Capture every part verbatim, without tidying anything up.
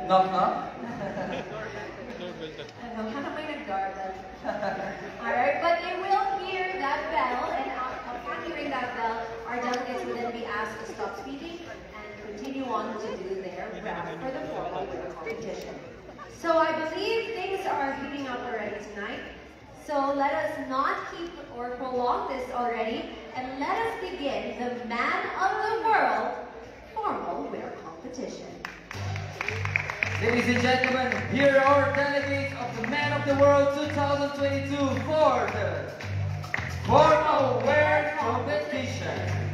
Knock knock. Ano, hanap may nag-doorbell. Alright, but they will hear that bell, and upon hearing that bell, our delegates will then be asked to stop speaking and continue on to do their round for the formal winner competition. So I believe things are heating up already tonight. So let us not keep or prolong this already, and let us begin the Man of the World formal winner competition. Ladies and gentlemen, here are our delegates of the Man of the World twenty twenty-two for the formal wear competition.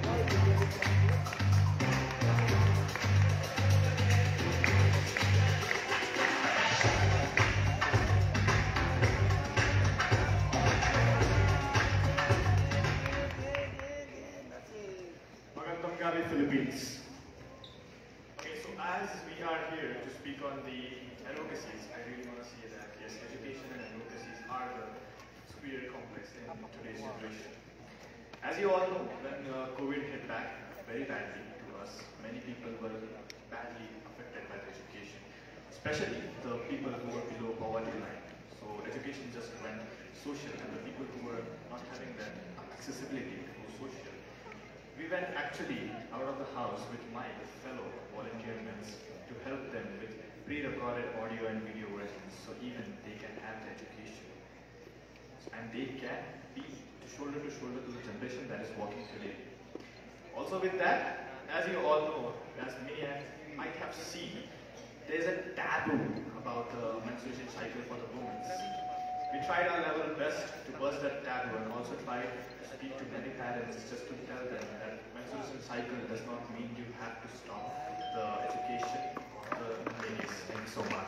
Magandang gabi, Philippines. Okay, so as we are here to speak on the advocacies, I really want to say that yes, education and advocacies are the superior complex in today's generation. As you all know, when uh, COVID hit back very badly to us, many people were badly affected by the education, especially the people who were below poverty line. So education just went social, and the people who were not having that accessibility to social, we went actually out of the house with my fellow volunteer men to help them with pre-recorded audio and video versions, so even they can have the education. And they can be shoulder to shoulder to the generation that is walking today. Also with that, as you all know, as many might have seen, there is a taboo about the menstruation cycle for the women. We tried our level best to burst that taboo, and also tried to speak to many parents just to tell them that menstruation cycle does not mean you have to stop the education of the ladies. Thank you so much.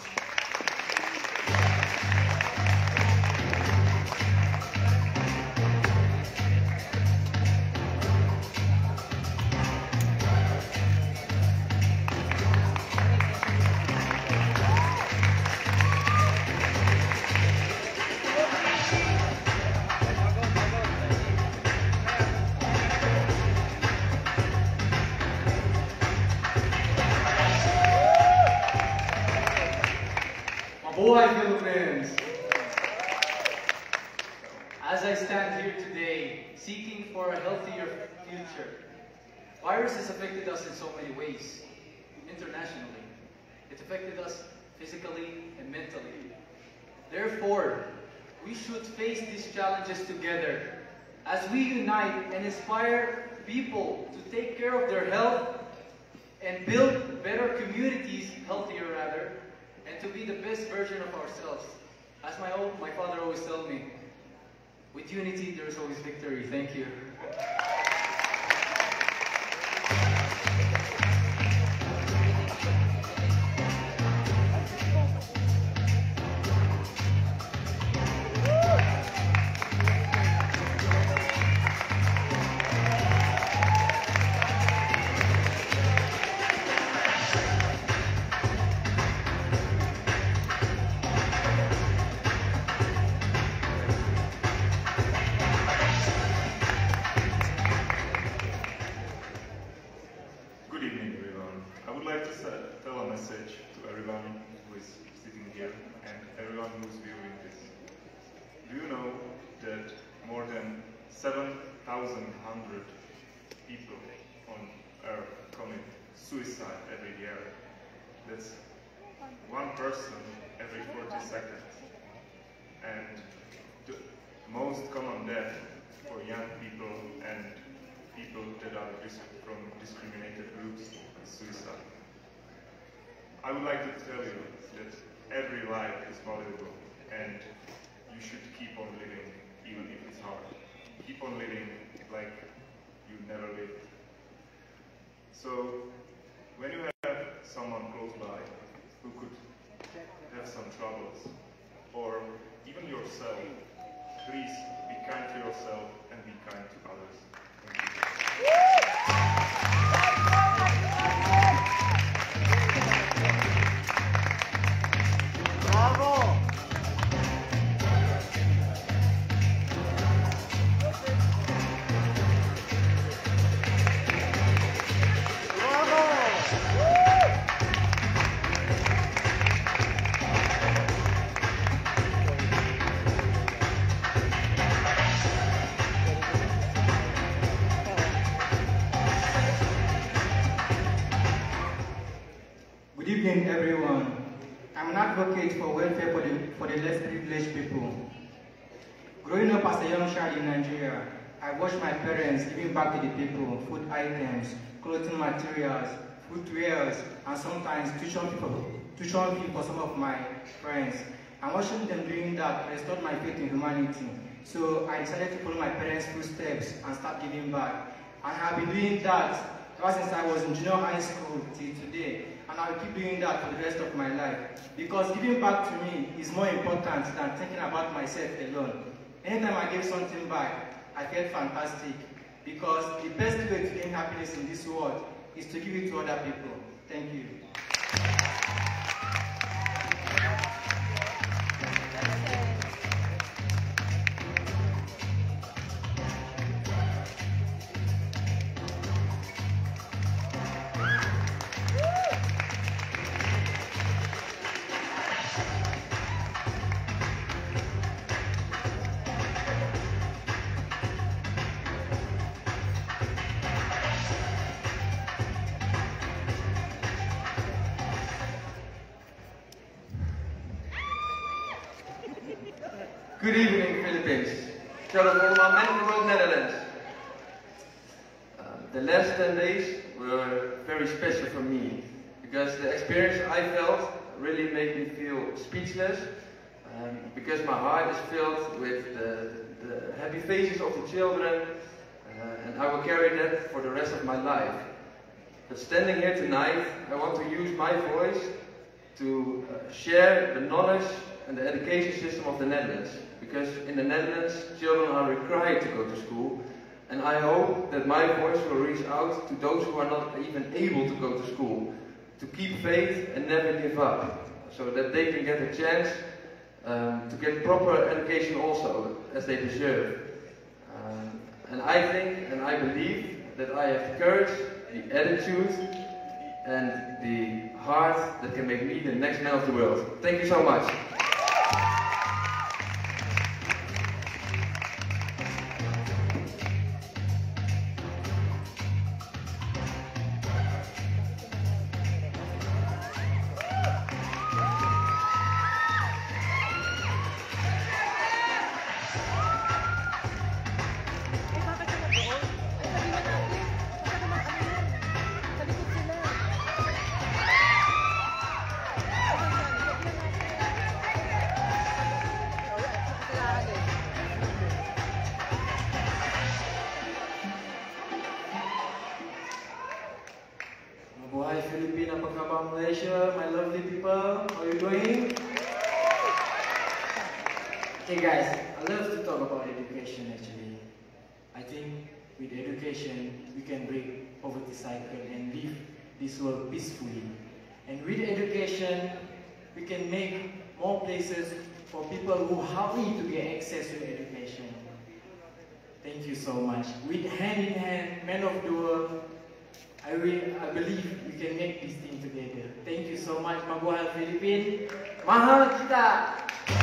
Mabuhay Philippines! As I stand here today, seeking for a healthier future, virus has affected us in so many ways, internationally. It affected us physically and mentally. Therefore, we should face these challenges together as we unite and inspire people to take care of their health and build better communities, healthier rather, and to be the best version of ourselves. As my, old, my father always told me, with unity there is always victory. Thank you. seven thousand one hundred people on Earth commit suicide every year. That's one person every forty seconds. And the most common death for young people and people that are dis from discriminated groups is suicide. I would like to tell you that every life is valuable and you should keep on living even if it's hard. Keep on living like you never lived. So when you have someone close by who could have some troubles, or even yourself, please be kind to yourself and be kind to others. Thank you. Good evening, everyone. I'm an advocate for welfare for the, for the less privileged people. Growing up as a young child in Nigeria, I watched my parents giving back to the people, food items, clothing materials, footwear, and sometimes tuition fee for, tuition fee for some of my friends. And watching them doing that restored my faith in humanity. So I decided to follow my parents' footsteps and start giving back. And I have been doing that ever since I was in junior high school till today. And I will keep doing that for the rest of my life. Because giving back to me is more important than thinking about myself alone. Anytime I give something back, I felt fantastic. Because the best way to gain happiness in this world is to give it to other people. Thank you. Good evening, Philippines. Shalom allemaal, men of the world, Netherlands. Uh, the last ten days were very special for me because the experience I felt really made me feel speechless um, because my heart is filled with the, the happy faces of the children uh, and I will carry that for the rest of my life. But standing here tonight, I want to use my voice to uh, share the knowledge and the education system of the Netherlands. Because in the Netherlands, children are required to go to school. And I hope that my voice will reach out to those who are not even able to go to school. To keep faith and never give up. So that they can get a chance um, to get proper education also, as they deserve. Um, and I think and I believe that I have the courage, the attitude, and the heart that can make me the next man of the world. Thank you so much. Mabuhay Philippines, apa khabar Malaysia, my lovely people, how are you doing? Hey guys, I love to talk about education actually. I think with education, we can break poverty cycle and live this world peacefully. And with education, we can make more places for people who hardly to get access to education. Thank you so much. With hand in hand, men of the world, I, will, I believe we can make this thing together. Thank you so much, Mabuhay Philippines. Mahal kita!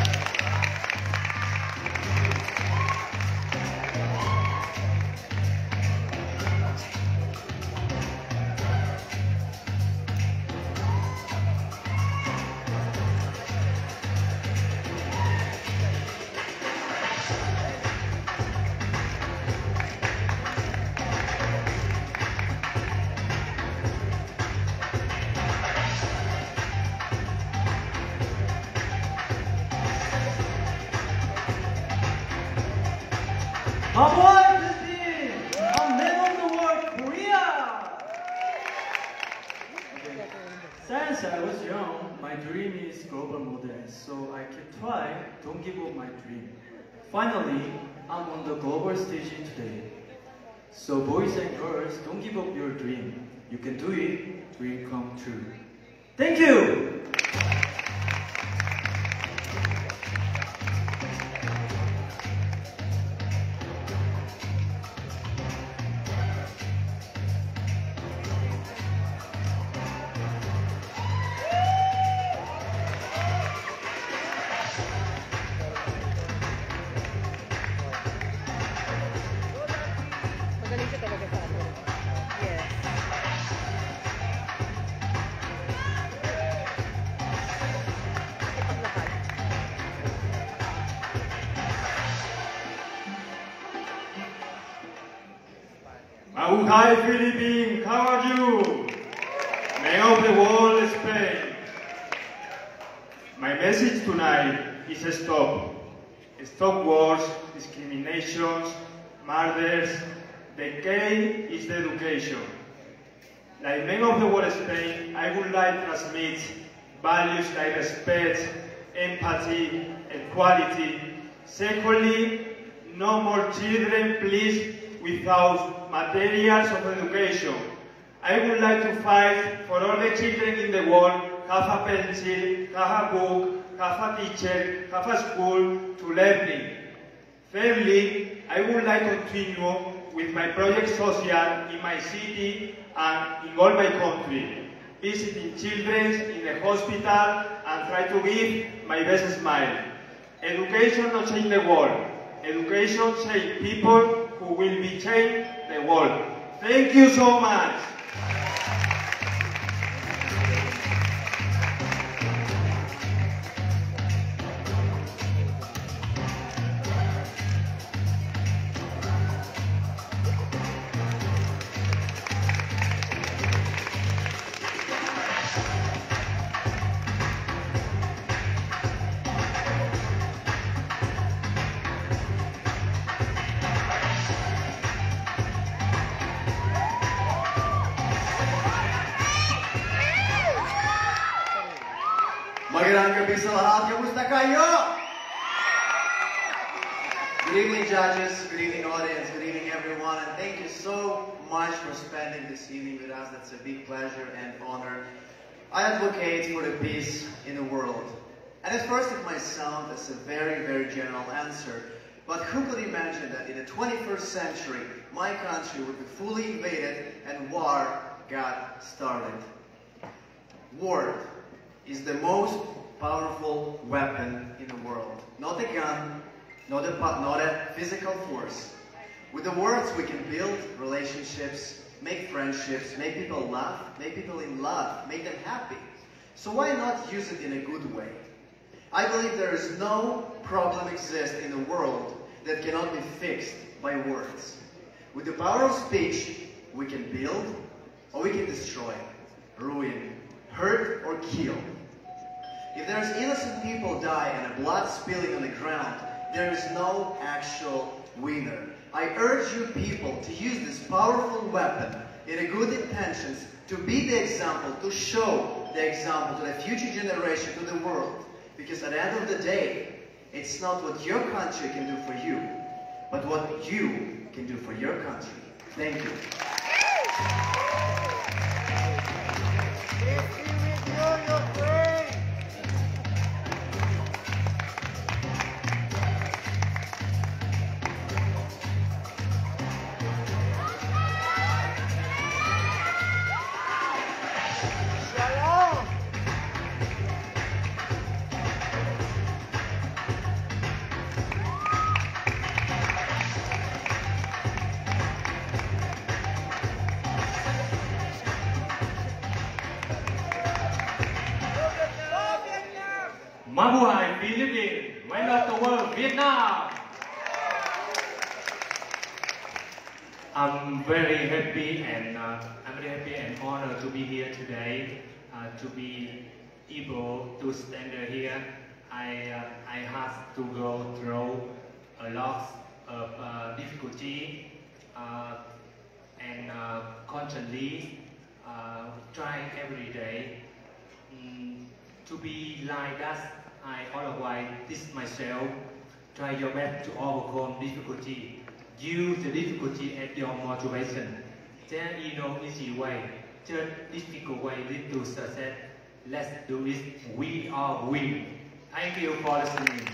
Mabuhay Philippines! Ang men of the world, Korea! Okay. Since I was young, my dream is global modernist, so I keep trying, don't give up my dream. Finally, I'm on the global stage today. So boys and girls, don't give up your dream. You can do it, dream come true. Thank you! Magaling siya talaga sa ano. Yes. Hi, Philippines, how are you? Men of the world, Spain. My message tonight is stop. Stop wars, discriminations, murders. The key is the education. Like men of the world, Spain, I would like to transmit values like respect, empathy, equality. Secondly, no more children, please, without materials of education. I would like to fight for all the children in the world have a pencil, have a book, have a teacher, have a school to learning. Thirdly, I would like to continue with my project social in my city and in all my country, visiting children in the hospital and try to give my best smile. Education not change the world. Education change people who will be change the world. Thank you so much. Magandang gabi sa lahat. Kamusta kayo? Good evening, judges. Good evening, audience. Good evening, everyone. And thank you so much for spending this evening with us. That's a big pleasure and honor. I advocate for the peace in the world. And at first it might sound as a very, very general answer. But who could imagine that in the twenty-first century, my country would be fully invaded and war got started? War is the most powerful weapon in the world. Not a gun, not a, not a physical force. With the words we can build relationships, make friendships, make people laugh, make people in love, make them happy. So why not use it in a good way? I believe there is no problem exist in the world that cannot be fixed by words. With the power of speech, we can build or we can destroy, ruin, hurt or kill. If there's innocent people die and a blood spilling on the ground, there is no actual winner. I urge you people to use this powerful weapon in a good intentions to be the example, to show the example to the future generation, to the world. Because at the end of the day, it's not what your country can do for you, but what you can do for your country. Thank you. Mabuhay Philippines, men of the world, Vietnam. I'm very happy and uh, I'm very happy and honored to be here today, uh, to be able to stand here. I uh, I have to go through a lot of uh, difficulty uh, and uh, constantly uh, trying every day um, to be like that. I always teach myself, try your best to overcome difficulty. Use the difficulty as your motivation. There is no easy way. Just difficult way lead to success. Let's do it. We are win. Thank you for listening.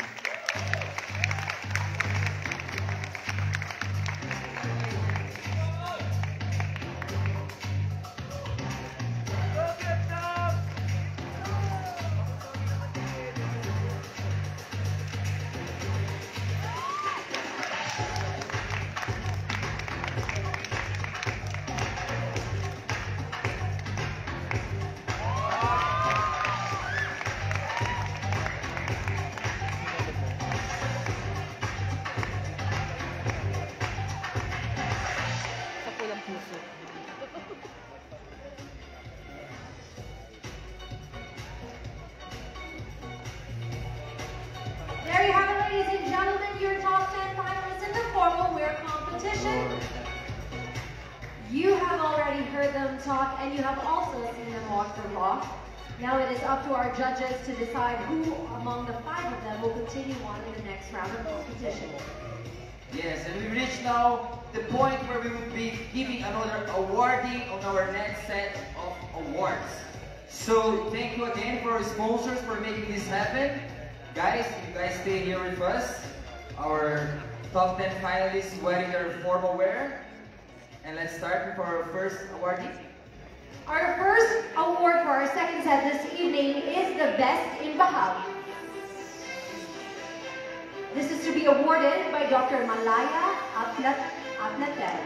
competition. You have already heard them talk, and you have also seen them walk the walk. Now it is up to our judges to decide who among the five of them will continue on in the next round of competition. Yes, and we reach now the point where we will be giving another awarding on our next set of awards. So thank you again for our sponsors for making this happen. Guys, you guys stay here with us. Our top ten finalists wearing their formal wear. And let's start with our first awardee. Our first award for our second set this evening is the Best in Bahag. This is to be awarded by Doctor Malaya Aplat Aplatel.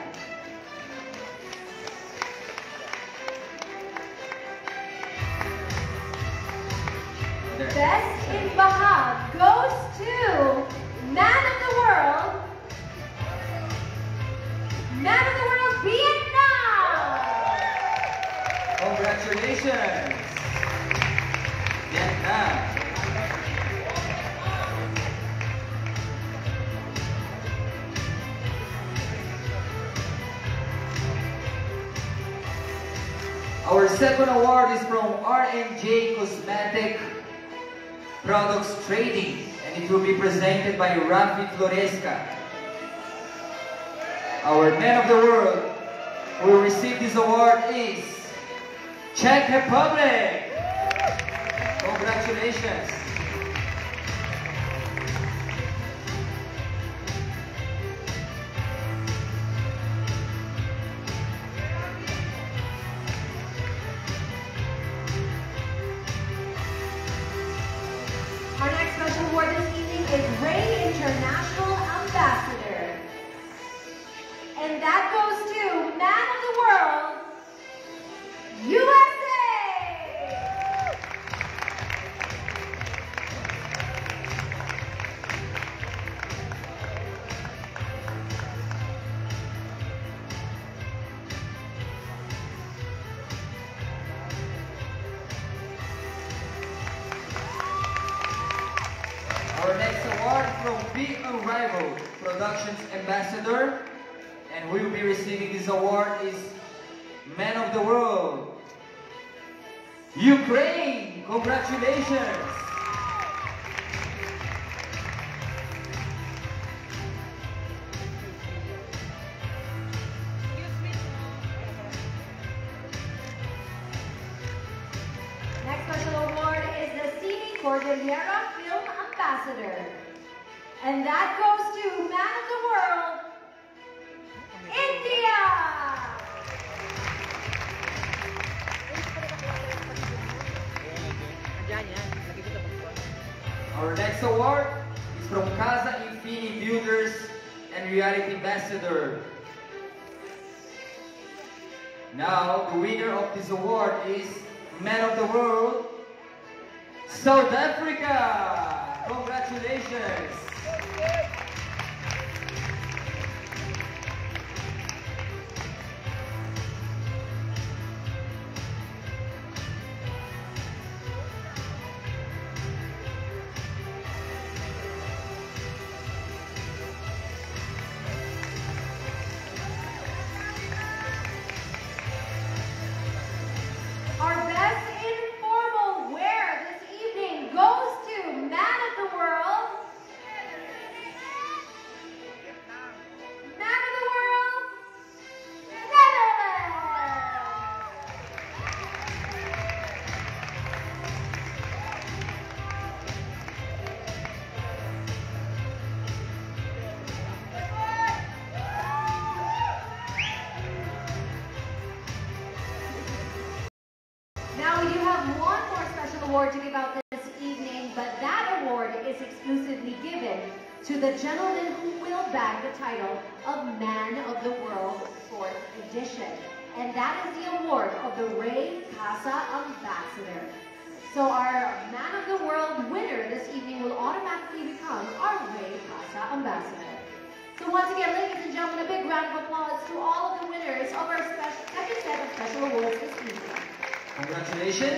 Best in Bahag goes to Man of the World, Man of the World Vietnam! Congratulations! Vietnam! Our second award is from R M J Cosmetic Products Trading, and it will be presented by Rafi Floresca. Our Man of the World who will receive this award is Czech Republic. Congratulations. Our next special award this evening is Ray International Ambassador. And that goes to Man of the World, U S A! Our next award from Big Unrivaled Productions Ambassador, and we will be receiving this award is Man of the World, Ukraine. Congratulations. Next special award is the Cine Cordillera Film Ambassador. And that goes to Man of the World, India! Our next award is from Casa Infini Builders and Reality Ambassador. Now, the winner of this award is Man of the World, South Africa. Congratulations. Our best informal wear this evening goes to Man of the World, Man of the World, Netherlands! Now we do have one more special award to give out this evening, but that award is exclusively given to the gentleman who will bag the title of Man of the World fourth edition. And that is the award of the Ray Casa Ambassador. So our Man of the World winner this evening will automatically become our Ray Casa Ambassador. So once again, ladies and gentlemen, a big round of applause to all of the winners of our special, second set of special awards this evening. Congratulations.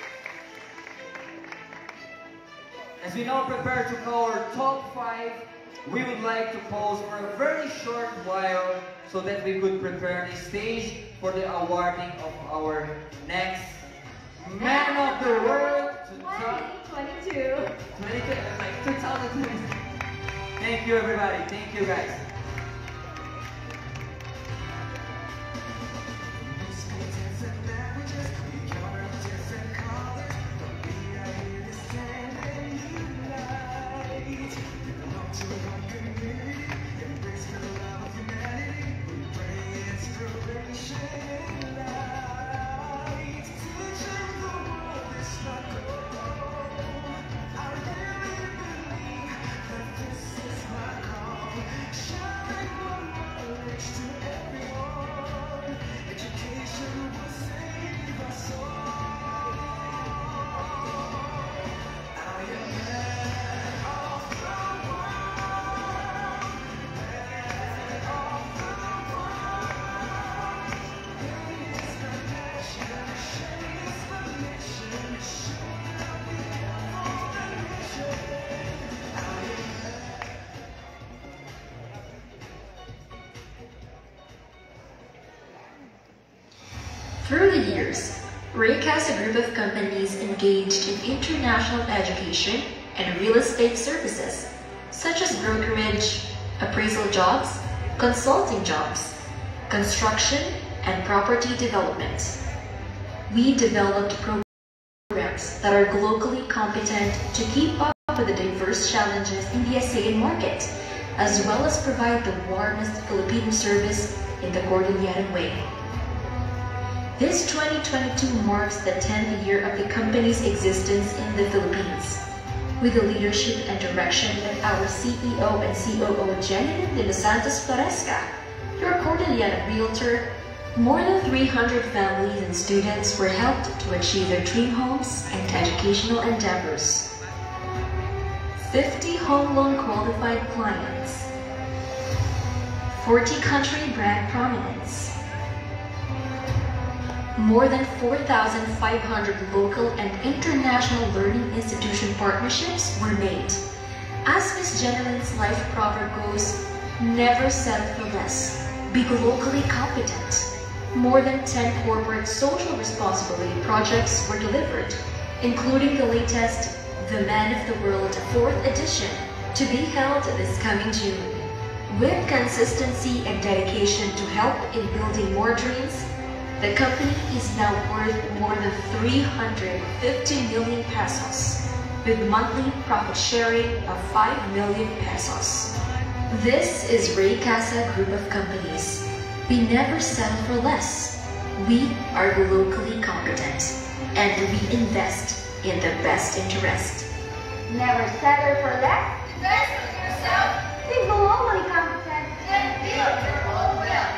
As we now prepare to call our top five we would like to pause for a very short while so that we could prepare the stage for the awarding of our next Man of the World twenty twenty-two. twenty-two, like two thousand twenty. Thank you, everybody. Thank you, guys. Through the years, Raycast, a group of companies engaged in international education and real estate services, such as brokerage, appraisal jobs, consulting jobs, construction, and property development. We developed programs that are globally competent to keep up with the diverse challenges in the S A N market, as well as provide the warmest Filipino service in the Cordilleran way. This twenty twenty-two marks the tenth year of the company's existence in the Philippines. With the leadership and direction of our C E O and C O O Jenny de los Santos Floresca, your Cordilleran realtor, more than three hundred families and students were helped to achieve their dream homes and educational endeavors. fifty home loan qualified clients, forty country brand prominence, more than four thousand five hundred local and international learning institution partnerships were made. As Miss Jenilyn's life proverb goes, never settle for less, be locally competent. More than ten corporate social responsibility projects were delivered, including the latest The Man of the World fourth edition, to be held this coming June. With consistency and dedication to help in building more dreams, the company is now worth more than three hundred fifty million pesos, with monthly profit sharing of five million pesos. This is Raycasa Group of Companies. We never settle for less. We are locally competent, and we invest in the best interest. Never settle for less. Invest in yourself. Be globally competent. And build your own wealth.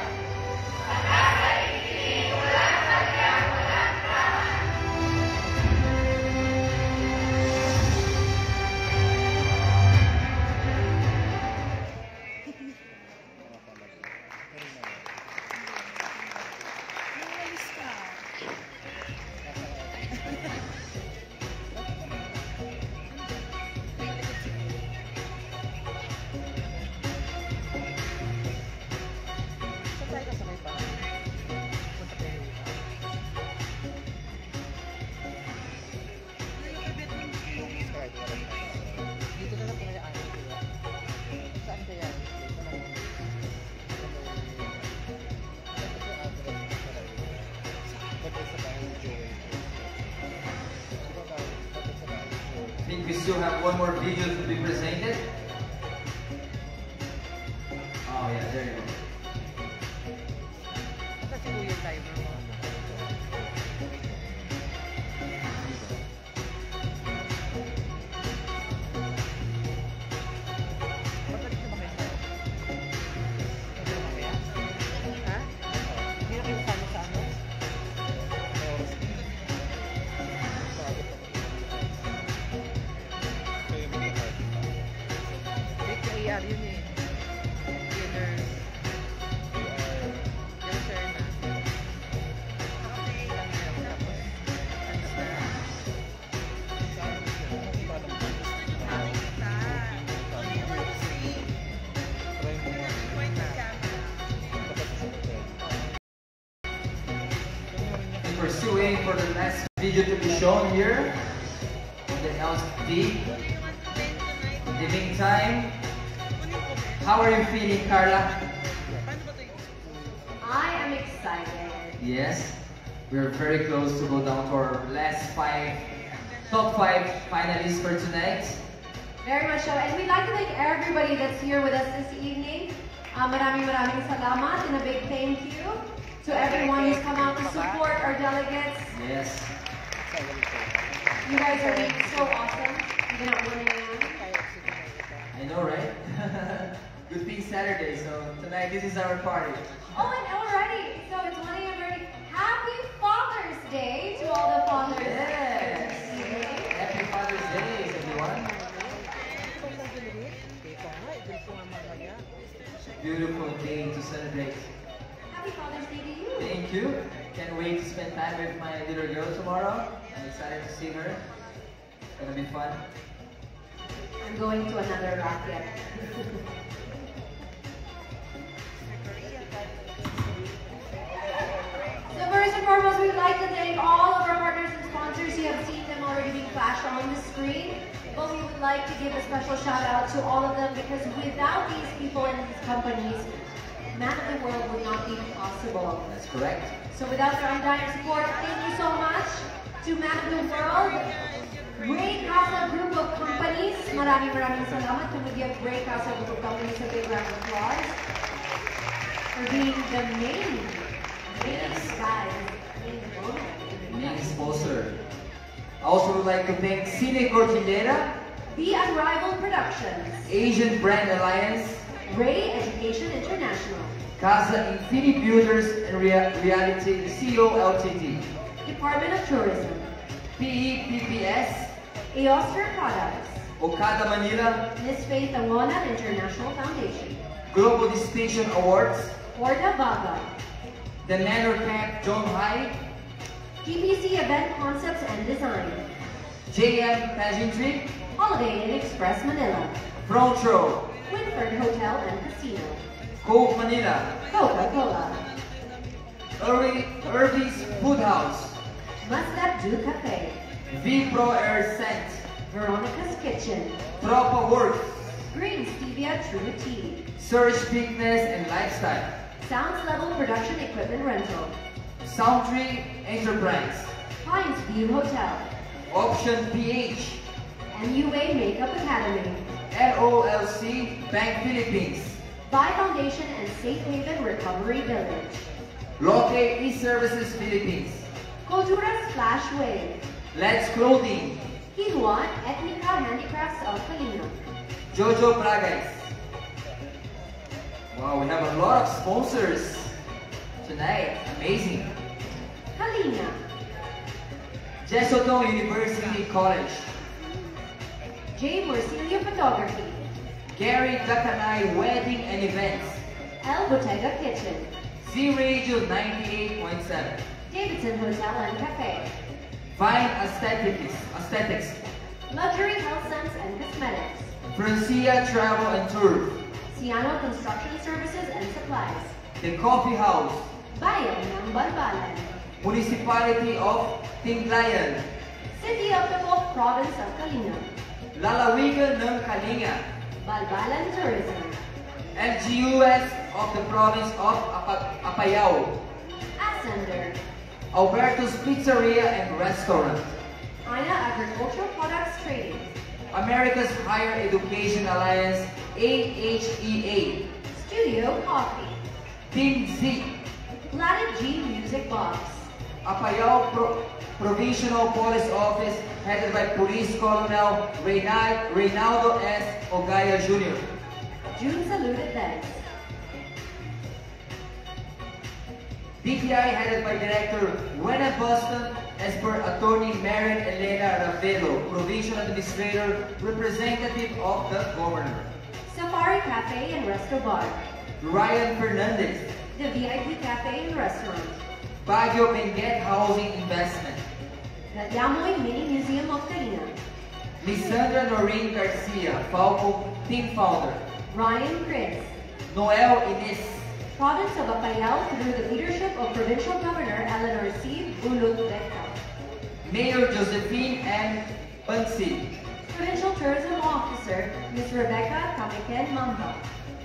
I think we still have one more video to be presented. Oh yeah, there you go. Yun eh. Beginners. still waiting for the next video to be shown here on the L C D. In the meantime, how are you feeling, Carla? I am excited. Yes, we're very close to go down to our last five, top five finalists for tonight. Very much so. And we'd like to thank everybody that's here with us this evening. Uh, maraming maraming salamat and a big thank you to everyone who's come out to support our delegates. Yes. You guys are being so awesome. You're not running around. I know, right? Good thing Saturday, so tonight this is our party. Oh, and already, so it's one A M already. Happy Father's Day to all the fathers. Yes. Happy Father's Day, everyone. Beautiful day to celebrate. Happy Father's Day to you. Thank you. Can't wait to spend time with my little girl tomorrow. I'm excited to see her. It's gonna be fun. I'm going to another racket. So first and foremost, we'd like to thank all of our partners and sponsors. You have seen them already being flashed on the screen. But we would like to give a special shout out to all of them because without these people and these companies, Man of the World would not be possible. That's correct. So without their undying support, thank you so much to Man of the World, Ray Casa Group of Companies. Maraming maraming salamat. Can we give Ray Casa Group of Companies a big round of applause for being the main, main guys, main owner. Main sponsor. I also would like to thank Cine Cordillera, The Unrivaled Productions, Asian Brand Alliance, Ray Education International, Casa Infinity Builders and Rea Reality C O Ltd, Department of Tourism, P E P P S, Eoster Products, Okada Manila, Miss Faith Angona International Foundation, Global Distinction Awards, Orda Baga, the Nanor Camp John High, T P C Event Concepts and Design, J M Pageantry, Holiday Inn Express Manila, Front Row, Winford Hotel and Casino, Cove Manila, Coca-Cola, Irvy's Food House, Mustard Do Cafe, V Pro Air Scent, Veronica's Kitchen, Tropa Works, Green Stevia True Tea, Surge Fitness and Lifestyle, Sounds Level Production Equipment Rental, Soundtree Enterprise, Pines View Hotel, Option P H, M U A Makeup Academy, L O L C Bank Philippines, Buy Foundation and Safe Haven Recovery Village, Lotte E-Services Philippines, Cultura Splash Wave, Let's Clothing, Kiluan Ethnica Handicrafts of Kalina, Jojo Bragais. Wow, we have a lot of sponsors tonight. Amazing. Kalina, Jesoto University College, J. Morcillo Photography, Gary Dakanai Wedding and Events, El Bottega Kitchen, Z Radio ninety-eight point seven, Davidson Hotel and Cafe, Vine Aesthetics, Aesthetics, Luxury Health Sense and Cosmetics, Francia Travel and Tour, Ciano Construction Services and Supplies, The Coffee House, Bayan ng Balbalan, Municipality of Tinglayan, City of the Wolf Province of Kalina, Lalawigan ng Kalinga, Balbalan Tourism, L G U S of the province of Apa Apayao, Ascender, Alberto's Pizzeria and Restaurant, Aina Agricultural Products Trading, America's Higher Education Alliance, A H E A, Studio Coffee, Team Z, Planet G Music Box, Apayao Pro Provincial Police Office headed by Police Colonel Reynald, Reynaldo S. Ogaya Junior June Salute Events, D T I headed by Director Wena Boston as per Attorney Marian Elena Ravelo, Provincial Administrator, Representative of the Governor. Safari Cafe and Resto Bar, Ryan Fernandez, the V I P Cafe and Restaurant, Baguio Benguet Housing Investment, the Damoy Mini Museum of Kalina, Lisandra Noreen Garcia, Falco Team Founder, Ryan Chris, Noel Ines, province of Apayao through the leadership of Provincial Governor Eleanor C. Bulut-Becca. Mayor Josephine M. Pansit. Provincial Tourism Officer Miz Rebecca Kamiken Mamba.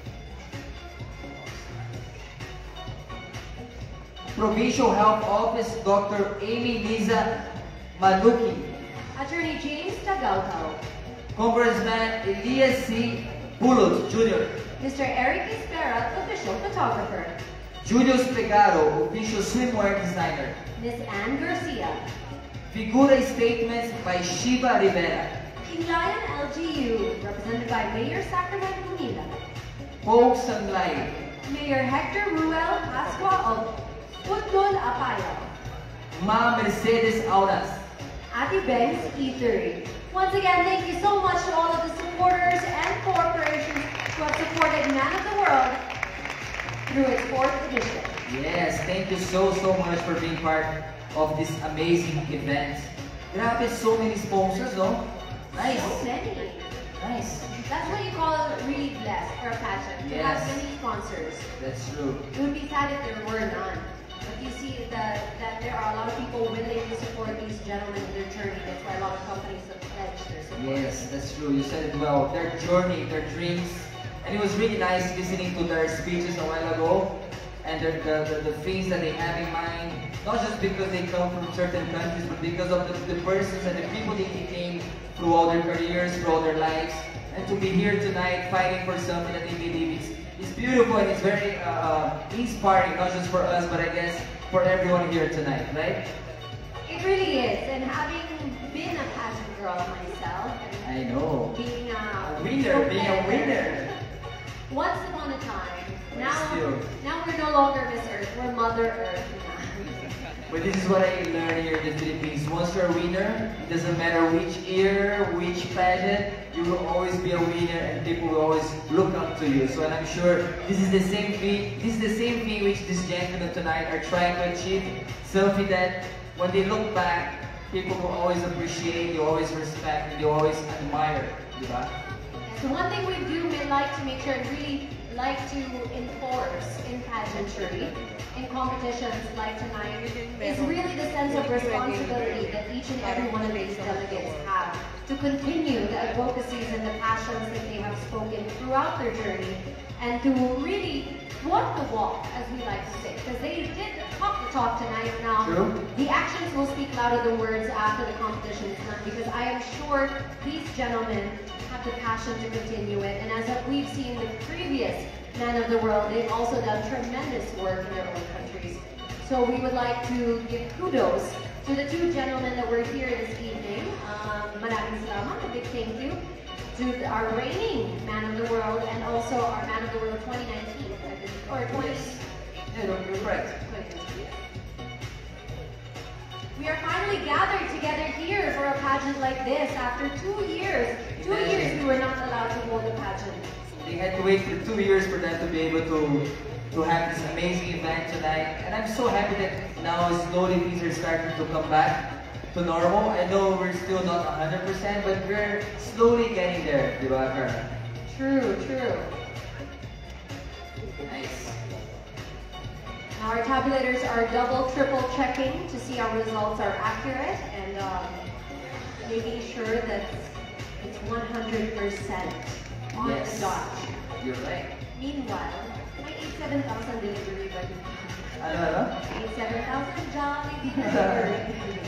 Provincial Health Office Doctor Amy Liza Maluki. Attorney James Tagautao. Congressman Elias C. Bulot Junior Mister Eric Espera, official photographer. Julius Pegaro, official swimwear designer. Miz Ann Garcia. Figura statements by Shiva Rivera. King Lion L G U, represented by Mayor Sacramento Munila. Pogue Sanglay. Mayor Hector Ruel Pascua of Putol Apayao. Ma Mercedes Auras. Ati Ben's Eatery. Once again, thank you so much to all of the supporters and corporations who have supported Man of the World through its fourth edition. Yes, thank you so, so much for being part of this amazing event. Grabe, so many sponsors, no? Nice. So many. Nice. That's what you call really blessed for a pageant, to Yes. have many sponsors. That's true. It would be sad if there were none. But you see that, that there are a lot of people willing to support these gentlemen in their journey. That's why a lot of companies have pledged their support. Yes, that's true. You said it well. Their journey, their dreams. And it was really nice listening to their speeches a while ago. And the, the, the, the things that they have in mind. Not just because they come from certain countries, but because of the, the persons and the people they became through all their careers, through all their lives. And to be here tonight fighting for something that they believe is, is beautiful and it's very uh, inspiring, not just for us, but I guess for everyone here tonight, right? It really is. And having been a pageant girl myself, I know. being a, A winner, being a winner. Once upon a time. Now, Still. now we're no longer Miss Earth, we're Mother Earth. But this is what I learned here in the Philippines. Once you're a winner, it doesn't matter which year, which pageant, you will always be a winner and people will always look up to you. So and I'm sure this is the same thing, this is the same thing which these gentlemen tonight are trying to achieve. Something that when they look back, people will always appreciate, they always respect, and they always admire. Diba? So one thing we do we like to make sure and really like to enforce in pageantry, in competitions like tonight, is really the sense of responsibility that each and every one of these delegates have to continue the advocacies and the passions that they have spoken throughout their journey and to really walk the walk, as we like to say, because they did talk the talk tonight. Now, True. the actions will speak louder than words after the competition is done, because I am sure these gentlemen have the passion to continue it. And as we've seen the previous Man of the World, they've also done tremendous work in their own countries. So we would like to give kudos to the two gentlemen that were here this evening. Um, Maraming salamat, a big thank you to our reigning Man of the World and also our Man of the World twenty nineteen, or twenty. Yeah, you're correct. We are finally gathered together here for a pageant like this after two years. Two years we were not allowed to hold a pageant. They had to wait for two years for them to be able to to have this amazing event tonight. And I'm so happy that now slowly things are starting to come back to normal. I know we're still not one hundred percent, but we're slowly getting there, di ba, Carla? True, true. Nice. Now our tabulators are double, triple checking to see our results are accurate and um, making sure that it's one hundred percent on Yes. the dot. You're right. Meanwhile, my eighty-seven thousand delivery buddy. Ano, ano? eighty-seven thousand jolly delivery.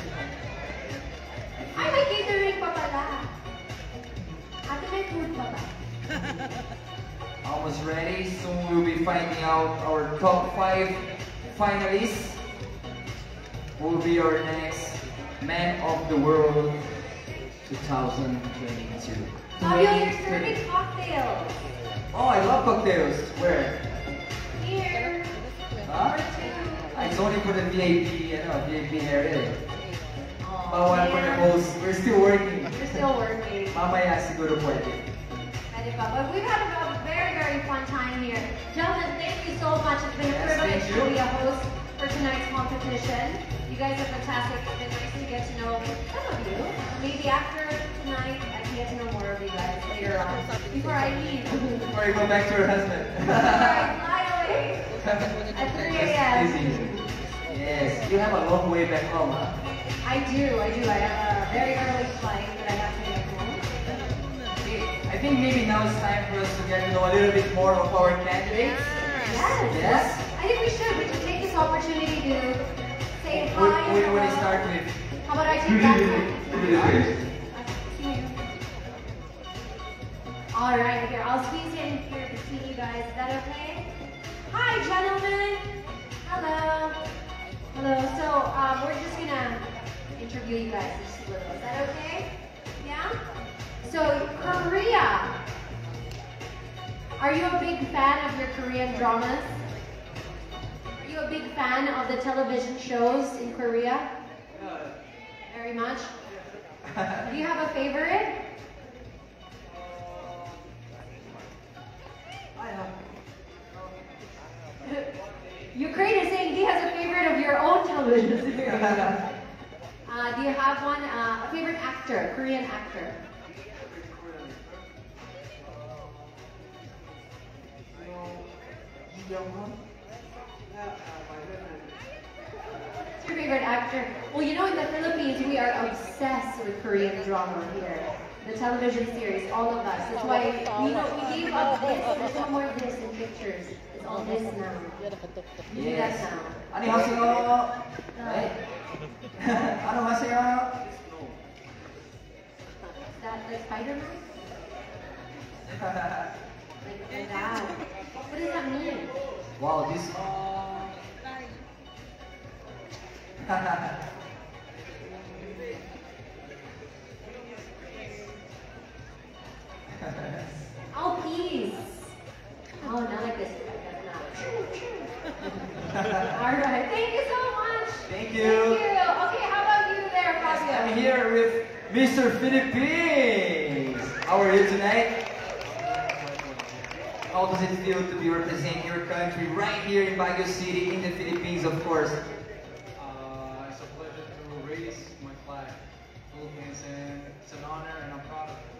Ay, may catering pa pala. Ate, may food pa ba? Almost ready. Soon we'll be finding out our top five finalists. Who will be our next Man of the World twenty twenty-two. Fabio, you're serving cocktails. Oh, I love cocktails. Where? Here. Huh? Number two. Ah, it's only for the V I P, you know, V I P area. Oh, Bawal for the man. host. We're still working. You're still working. Mamaya siguro pwede. Pwede pa. But we've had a very, very fun time here. Gentlemen, thank you so much. It's been a Yes, privilege thank to you. be a host for tonight's competition. You guys are fantastic. It's been nice to get to know some of you. Maybe after tonight, I can get to know more of you guys later on. Before I leave. Before you go back to your husband. Before I fly away. At three A M Easy. Yes, you have a long way back home, huh? I do, I do. I have a very early flight that I have to get home. Okay, I think maybe now it's time for us to get to know a little bit more of our candidates. Yes. Yes? I think we should. We should take this opportunity to say We, hi. we and want to hello. start with... How about I take that? All right, here, I'll squeeze in here between you guys. Is that okay? Hi, gentlemen. Hello. Hello. So, um, we're just gonna interview you guys just a little. Is that okay? Yeah? So, Korea. Are you a big fan of your Korean dramas? Are you a big fan of the television shows in Korea? Very much? Do you have a favorite? Ukraine is saying he has a favorite of your own television series. uh, do you have one? Uh, a favorite actor, Korean actor? What's your favorite actor? Well, you know, in the Philippines, we are obsessed with Korean drama here. The television series, all of us. That's why we know we gave up this. There's no more this in pictures. It's all this now. We do that Yes. now. 안녕하세요. Right? 안녕하세요. Is that like Spider-Man? Like, like that. What does that mean? Wow, this... Oh, peace. Oh, not like this. All right. Thank you so much. Thank you. Thank you. Okay, how about you there, Fabio? I'm here with Mister Philippines. How are you tonight? How does it feel to be representing your country right here in Baguio City, in the Philippines, of course? Uh, it's a pleasure to raise my flag, Philippines, and it's an honor, and I'm proud of it.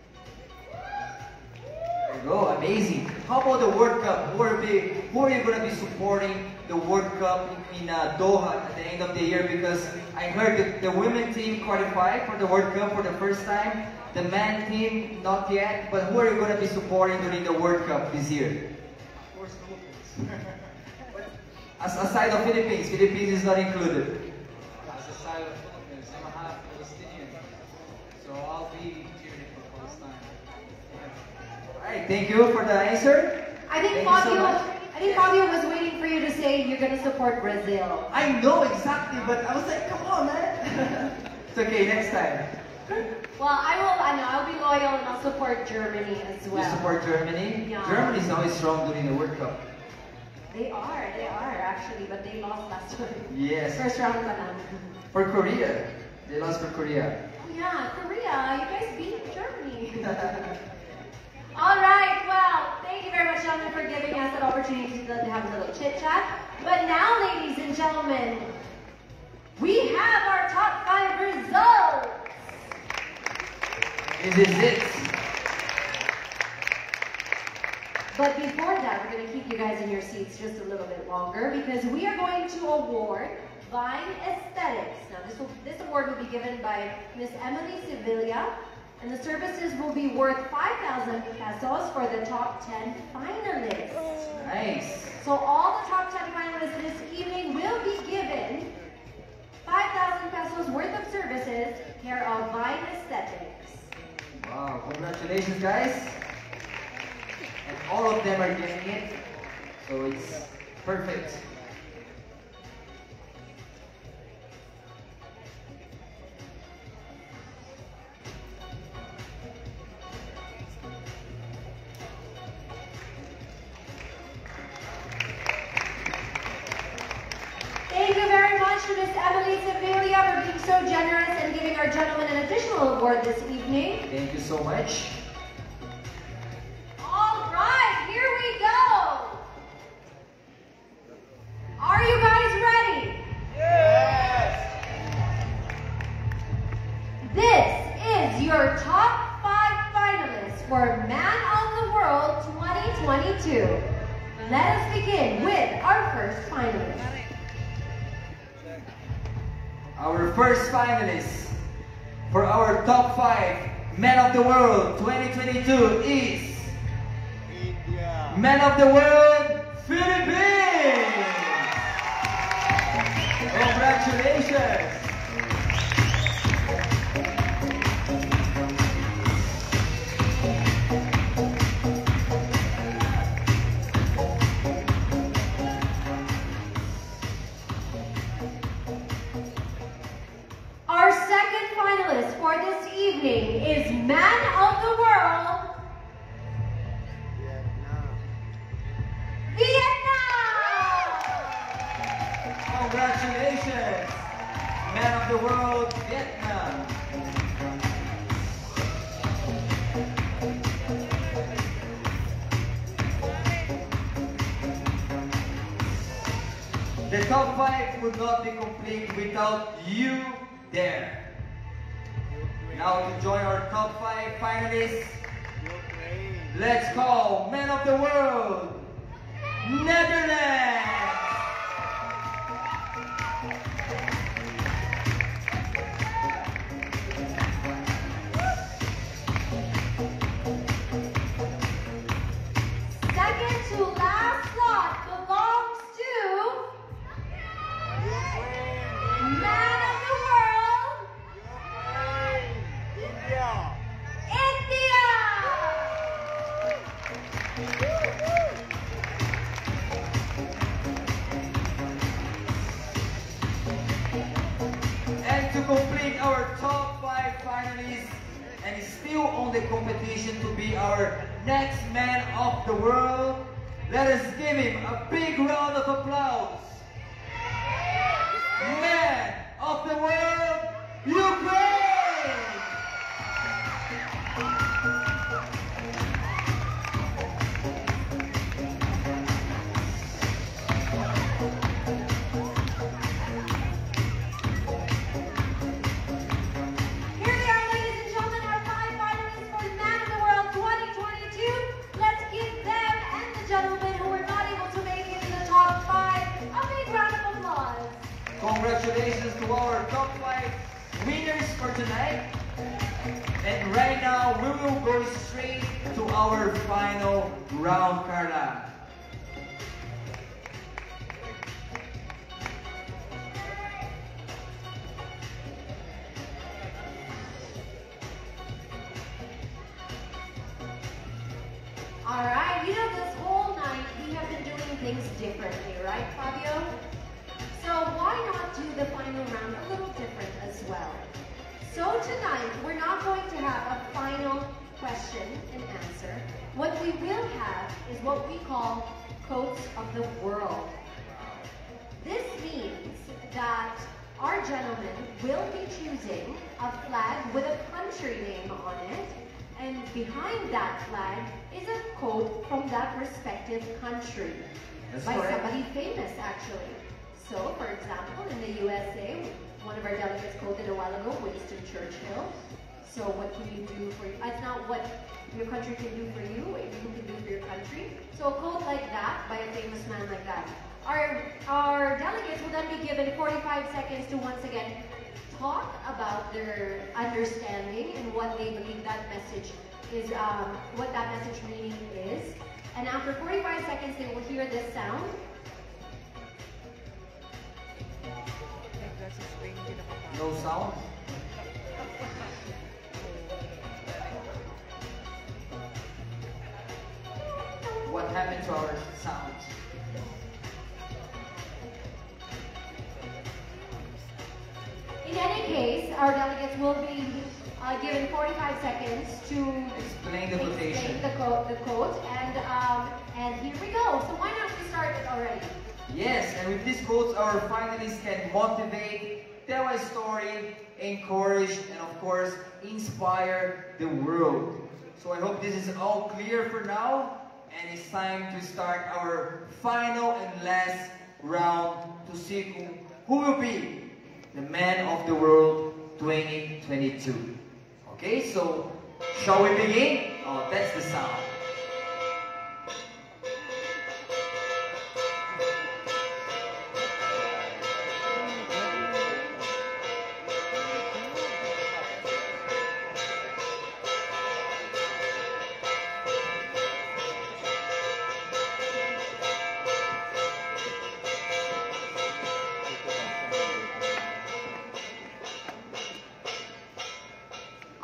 There you go, amazing. How about the World Cup? Who are, be, who are you going to be supporting the World Cup in, in uh, Doha at the end of the year? Because I heard that the women team qualified for the World Cup for the first time. The man team, not yet. But who are you going to be supporting during the World Cup this year? Of course, Philippines. As, aside of Philippines, Philippines is not included. As a side of Philippines, I'm a half Palestinian, so I'll be cheering for Palestine. Alright, thank you for the answer. I think Thank you so Fabio, much. I think Fabio was waiting for you to say you're going to support Brazil. I know exactly, but I was like, come on, man. It's okay, next time. Well, I will. I know I'll be loyal and I'll support Germany as well. You support Germany? Yeah. Germany is always strong during the World Cup. They are. They are actually, but they lost last time. Yes. First round pa lang. For Korea. They lost for Korea. Oh yeah, Korea. You guys beat Germany. All right. Well, thank you very much, gentlemen, for giving us that opportunity to have a little chit chat. But now, ladies and gentlemen, we have our top five results. This is it. But before that, we're going to keep you guys in your seats just a little bit longer because we are going to award Vine Aesthetics. Now, this, will, this award will be given by Miss Emily Sevilla, and the services will be worth five thousand pesos for the top ten finalists. Nice. So all the top ten finalists this evening will be given five thousand pesos worth of services care of Vine Aesthetics. Wow, congratulations, guys. And all of them are getting it. So it's perfect. Thank you very much to Miss Emily Sevilla for being so generous and giving our gentleman an additional award this evening. Thank you so much. All right, here we go. Are you guys ready? Yes. This is your top five finalists for Man of the World twenty twenty-two. Let us begin with our first finalist. Our first finalist for our top five Men of the World twenty twenty-two is India. Men of the World, Philippines! Congratulations! Our second finalist for this evening is Man of the World, Vietnam! Congratulations! Man of the World, Vietnam! The top five would not be complete without you there. Now to join our top five finalists, let's call Men of the World, Netherlands! Second to last slot belongs to Man of the World, India! India! And to complete our top five finalists and is still on the competition to be our next Man of the World, let us give him a big round of applause. Man of the World, Ukraine! Here they are, ladies and gentlemen, our five finalists for Man of the World twenty twenty-two. Let's give them and the gentlemen who were not able to make it in the top five a big round of applause. Congratulations to our top five winners for tonight. And right now, we will go straight to our final round, Carla. Alright, you know, this whole night we have been doing things differently, right, Fabio? So why not do the final round a little different as well? So tonight, we're not going to have a final question and answer. What we will have is what we call Coats of the World. This means that our gentlemen will be choosing a flag with a country name on it, and behind that flag is a quote from that respective country. That's by correct. somebody famous, actually. So, for example, in the U S A, one of our delegates quoted a while ago, Winston Churchill. So what can you do for, it's not what your country can do for you, what you can do for your country. So a quote like that by a famous man like that. Our, our delegates will then be given forty-five seconds to once again talk about their understanding and what they believe that message is, um, what that message meaning is. And after forty-five seconds, they will hear this sound. No sound? What happened to our sound? In any case, our delegates will be uh, given forty-five seconds to Explain the quotation. explain the, co the quote, and um, and here we go. So why not we start it already? Yes, and with these quotes, our finalists can motivate, tell a story, encourage, and of course, inspire the world. So I hope this is all clear for now, and it's time to start our final and last round to see who, who will be the Man of the World twenty twenty-two. Okay, so shall we begin? Oh, that's the sound.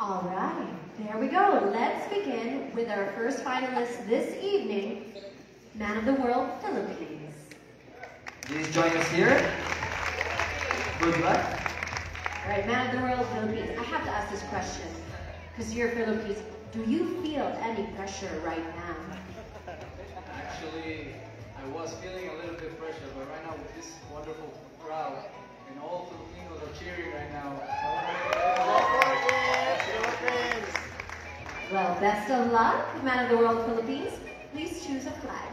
All right, there we go. Let's begin with our first finalist this evening, Man of the World, Philippines. Please join us here. Good luck. All right, Man of the World, Philippines. I have to ask this question, because you're Philippines. Do you feel any pressure right now? Actually, I was feeling a little bit pressure, but right now with this wonderful crowd and all Filipinos are cheering right now. Well, best of luck, Man of the World, Philippines. Please choose a flag.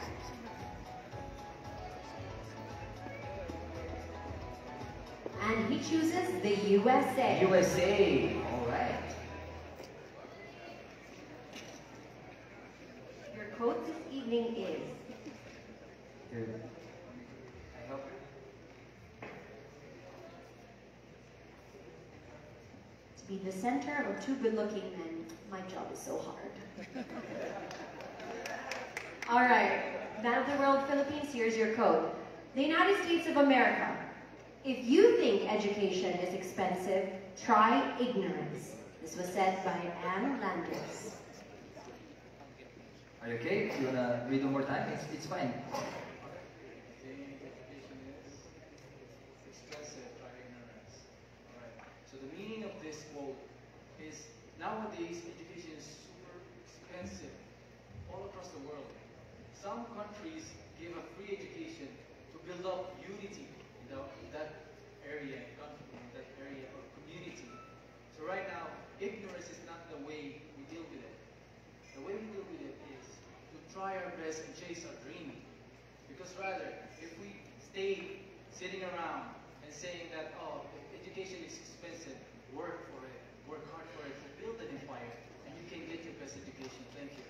And he chooses the U S A. U S A. All right. Your quote this evening is, Good. to be the center of two good-looking men, my job is so hard. All right, Man of the World, Philippines, here's your quote. The United States of America. If you think education is expensive, try ignorance. This was said by Anne Landis. Are you okay? You wanna read one more time? It's, it's fine. So the meaning of this quote is nowadays education is super expensive all across the world. Some countries give a free education to build up unity in, the, in that area, in that area or community. So right now, ignorance is not the way we deal with it. The way we deal with it is to try our best and chase our dream. Because rather, if we stay sitting around and saying that, oh, education is expensive, work for it, work hard for it, to build an empire, and you can get your best education. Thank you.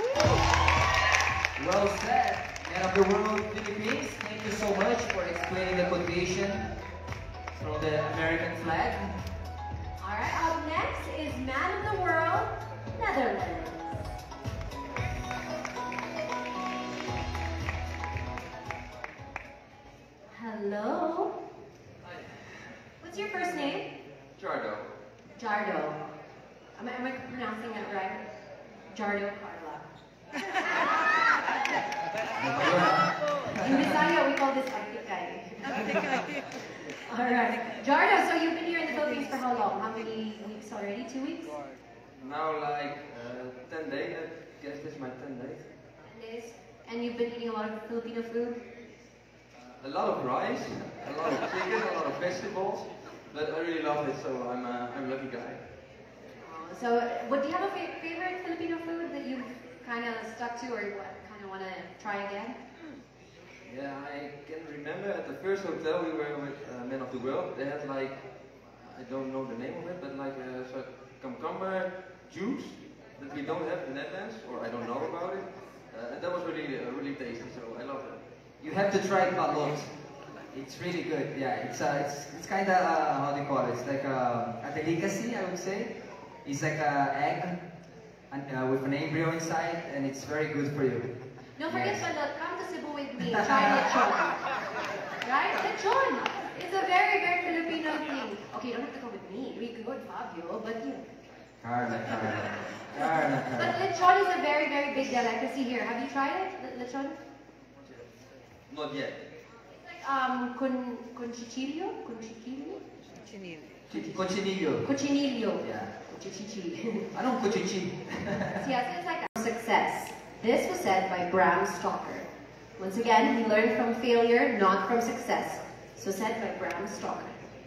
Well said, Man of the World, Philippines. Thank you so much for explaining the quotation from the American flag. All right, up next is Man of the World, Netherlands. Hello. Hi. What's your first name? Jardo. Jardo. Am I, am I pronouncing that right? Jardo Carla. In Bisaya, we call this Artikay. All right. Jardo, so you've been here in the Philippines for how long? How many weeks already? Two weeks? Now like uh, ten days, I guess this is my ten days. ten days. And you've been eating a lot of Filipino food? A lot of rice, a lot of chicken, a lot of vegetables, but I really love it, so I'm, uh, I'm a lucky guy. Uh, so, what do you have a fa favorite Filipino food that you've kind of stuck to, or what kind of want to try again? Yeah, I can remember at the first hotel we were with uh, Men of the World, they had like, I don't know the name of it, but like a sort of cucumber juice that we don't have in the Netherlands, or I don't know about it. Uh, and that was really, uh, really tasty, so I love it. You have to try balot. It's really good. Yeah, it's uh, it's it's kind of uh, how do you call it? It's like a, a delicacy, I would say. It's like a egg and, uh, with an embryo inside, and it's very good for you. Don't forget, Yes. Balot, come to Cebu with me. Try lechon. Right? Lechon. It's a very, very Filipino thing. Okay, you don't have to come with me. We could, Fabio, but you. Carla, Carla, Carla, But Carla. lechon is a very, very big delicacy here. Have you tried it? Le- Lechon? Not yet. It's like um, con conchichillo? Conchichillo? Chi- Cochinillo. Cochinillo. Yeah. Conchichillo. Anong kuchichi? Yes, it's like a success. This was said by Bram Stoker. Once again, we learn from failure, not from success. So said by Bram Stoker.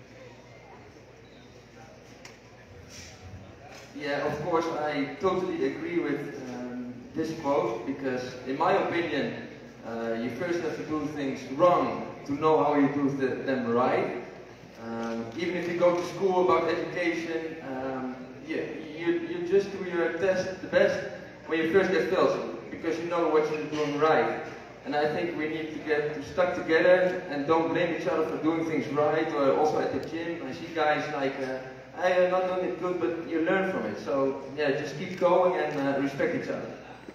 Yeah, of course, I totally agree with um, this quote, because in my opinion, uh, you first have to do things wrong to know how you do th them right. Um, even if you go to school about education, um, yeah, you, you just do your test the best when you first get failed, because you know what you're doing right. And I think we need to get stuck together and don't blame each other for doing things right, or also at the gym. I see guys like, uh, I am not doing it good, but you learn from it. So yeah, just keep going and uh, respect each other.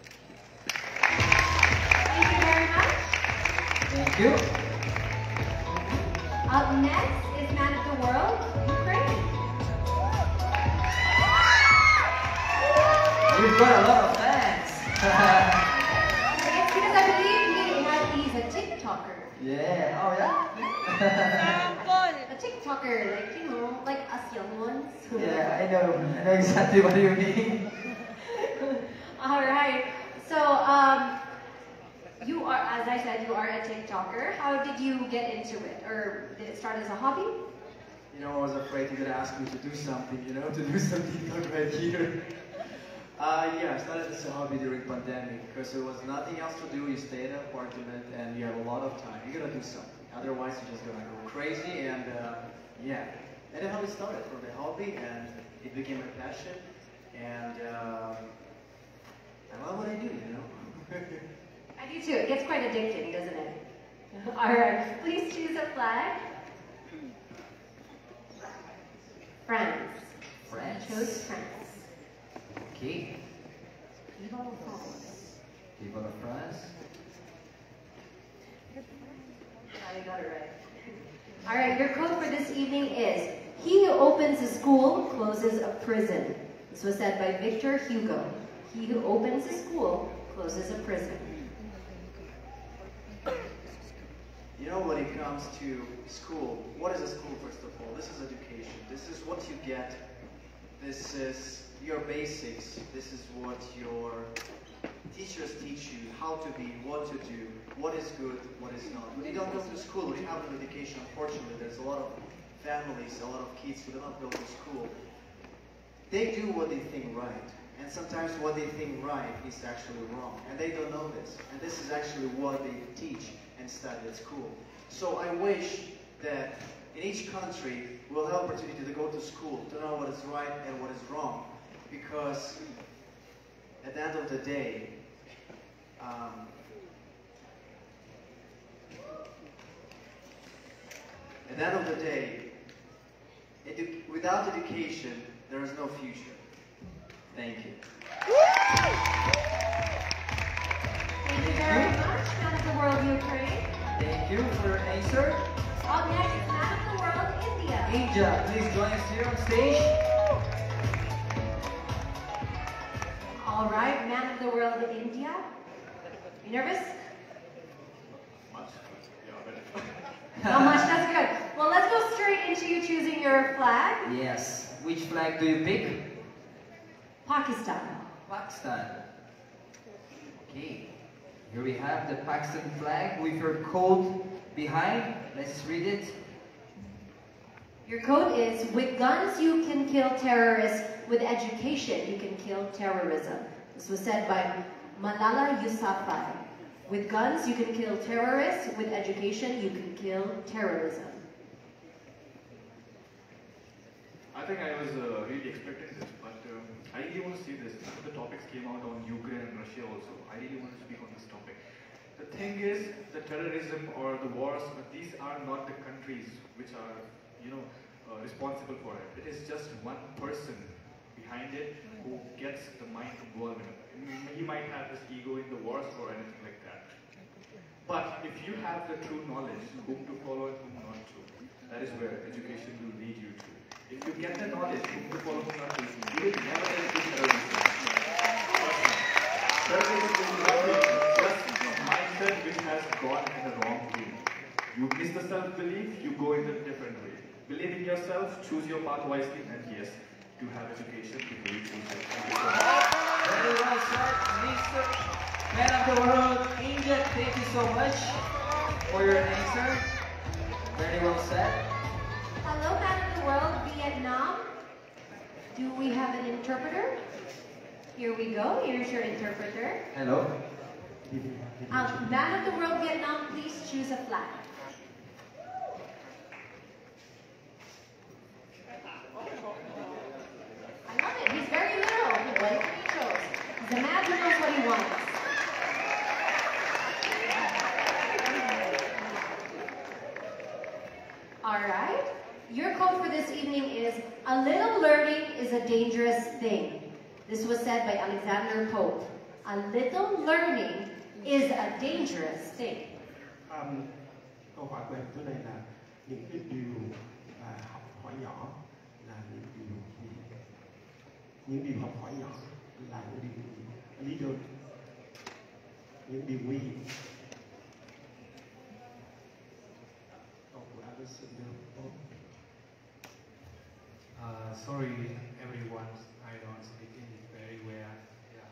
Thank you very much. Thank you. Up next is Man of the World, Ukraine. You've got a lot of fans. It's because I believe he had, he's a TikToker. Yeah. Oh yeah. A TikToker, like, you know, like us young ones. Yeah, I know. I know exactly what you mean. All right. So, um, you are, as I said, you are a TikToker. How did you get into it? Or did it start as a hobby? You know, I was afraid you're gonna ask me to do something, you know, to do some TikTok right here. Uh, yeah, I started as a hobby during pandemic because there was nothing else to do. You stay in an apartment and you have a lot of time. You gotta do something. Otherwise, you're just gonna go crazy. And uh, yeah, and that's how it started from the hobby, and it became a passion. And uh, I love what I do, you know. I do too. It gets quite addicting, doesn't it? All right. Please choose a flag. France. France. Chose France. Okay. Viva la France. Viva la France. I got it right. All right, your quote for this evening is, "He who opens a school closes a prison." This was said by Victor Hugo. He who opens a school closes a prison. You know, when it comes to school, what is a school, first of all? This is education. This is what you get. This is your basics. This is what your teachers teach you, how to be, what to do, what is good, what is not. When you don't go to school, when you have an education, unfortunately, there's a lot of families, a lot of kids who do not go to school. They do what they think right. And sometimes what they think right is actually wrong. And they don't know this. And this is actually what they teach and study at school. So I wish that in each country we'll have opportunity to go to school, to know what is right and what is wrong. Because at the end of the day, um, at the end of the day, edu without education, there is no future. Thank you. Thank you very much, Man of the World, Ukraine. Thank you for your answer. Up next is Man of the World, India. India, please join us here on stage. All right, Man of the World, India. You nervous? Much. Not much, that's good. Well, let's go straight into you choosing your flag. Yes. Which flag do you pick? Pakistan. Pakistan. Okay. Here we have the Pakistan flag with your code behind. Let's read it. Your code is, with guns you can kill terrorists, with education you can kill terrorism. This was said by Malala Yousafzai. With guns you can kill terrorists, with education you can kill terrorism. I think I was uh, really expecting this, but uh, I really want to see this. The topics came out on Ukraine and Russia also. I really want to speak on this topic. The thing is, the terrorism or the wars, these are not the countries which are, you know, uh, responsible for it. It is just one person behind it who gets the mind involved in it. He might have his ego in the wars or anything like that. But if you have the true knowledge, whom to follow and whom not to, that is where education will lead you to. If you get the knowledge, whom to follow, whom not to, you will never educate terrorism. Terrorism is nothing, just a mindset which has gone in the wrong way. You miss the self-belief, you go in a different way. Believe in yourself, choose your path wisely, and yes, to have education before you choose it. Thank you so much. Very well said, Mister Man of the World, India. Thank you so much for your answer. Very well said. Hello, Man of the World, Vietnam. Do we have an interpreter? Here we go. Here's your interpreter. Hello. Um, Man of the World, Vietnam, please choose a flag. I love it. He's very literal. He went what he chose. He's a man who knows what he wants. All right. Your quote for this evening is, "A little learning is a dangerous thing." This was said by Alexander Pope. A little learning is a dangerous thing. Um, câu hỏi của em tối nay là những cái điều à, học hỏi nhỏ là những điều gì? Những điều học hỏi nhỏ là những điều leader, những điều nguy hiểm. Uh, sorry, everyone. I don't speak English very well. Yeah.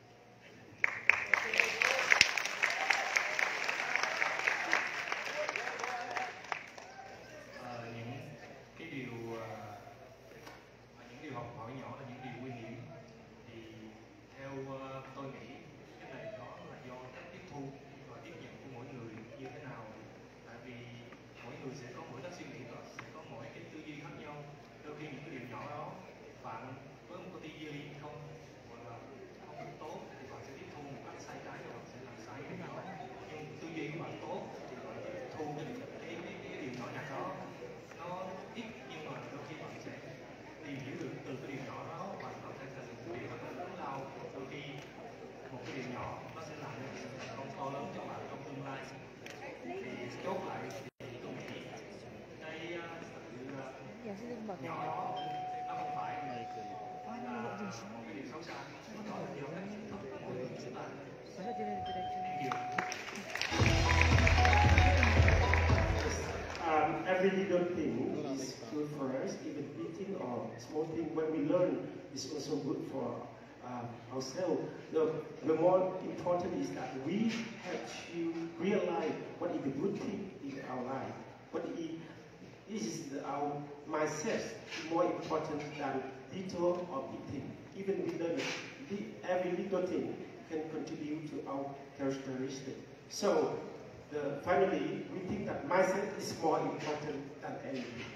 Uh, những cái điều uh, những điều học hỏi nhỏ là những điều nguy hiểm. Thì theo uh, tôi nghĩ cái này đó là do cách tiếp thu và tiếp nhận của mỗi người như thế nào. Tại vì mỗi người sẽ có mỗi cách suy nghĩ đó, sẽ có mỗi cái tư duy khác nhau. Đôi khi những cái điều nhỏ đó bạn với một cái tư duy không gọi là không được tốt thì bạn sẽ tiếp thu một cách sai trái và bạn sẽ làm sai cái đó. Nhưng tư duy của bạn tốt thì bạn sẽ tiếp thu cái, cái, cái, cái điều nhỏ nhặt đó nó ít, nhưng mà đôi khi bạn sẽ tìm hiểu được từ cái điều nhỏ đó và nó sẽ thành một điều rất là lớn lao. Đôi khi một cái điều nhỏ nó sẽ làm nên sự thành công to lớn cho bạn trong tương lai. Thì chốt lại thì tôi nghĩ cái uh, sự uh, nhỏ đó nó không phải là một cái điều xấu xa, nó là điều cách nhận thức của mỗi người chúng ta. Um, every little thing is good for us, even big thing or small thing. When we learn, is also good for uh, ourselves. The, the more important is that we have to realize what is the good thing in our life. What is this is the, our mindset more important than little or big thing. Even we learn every little thing can contribute to our characteristic. So. The, finally, we think that mindset is more important than anything.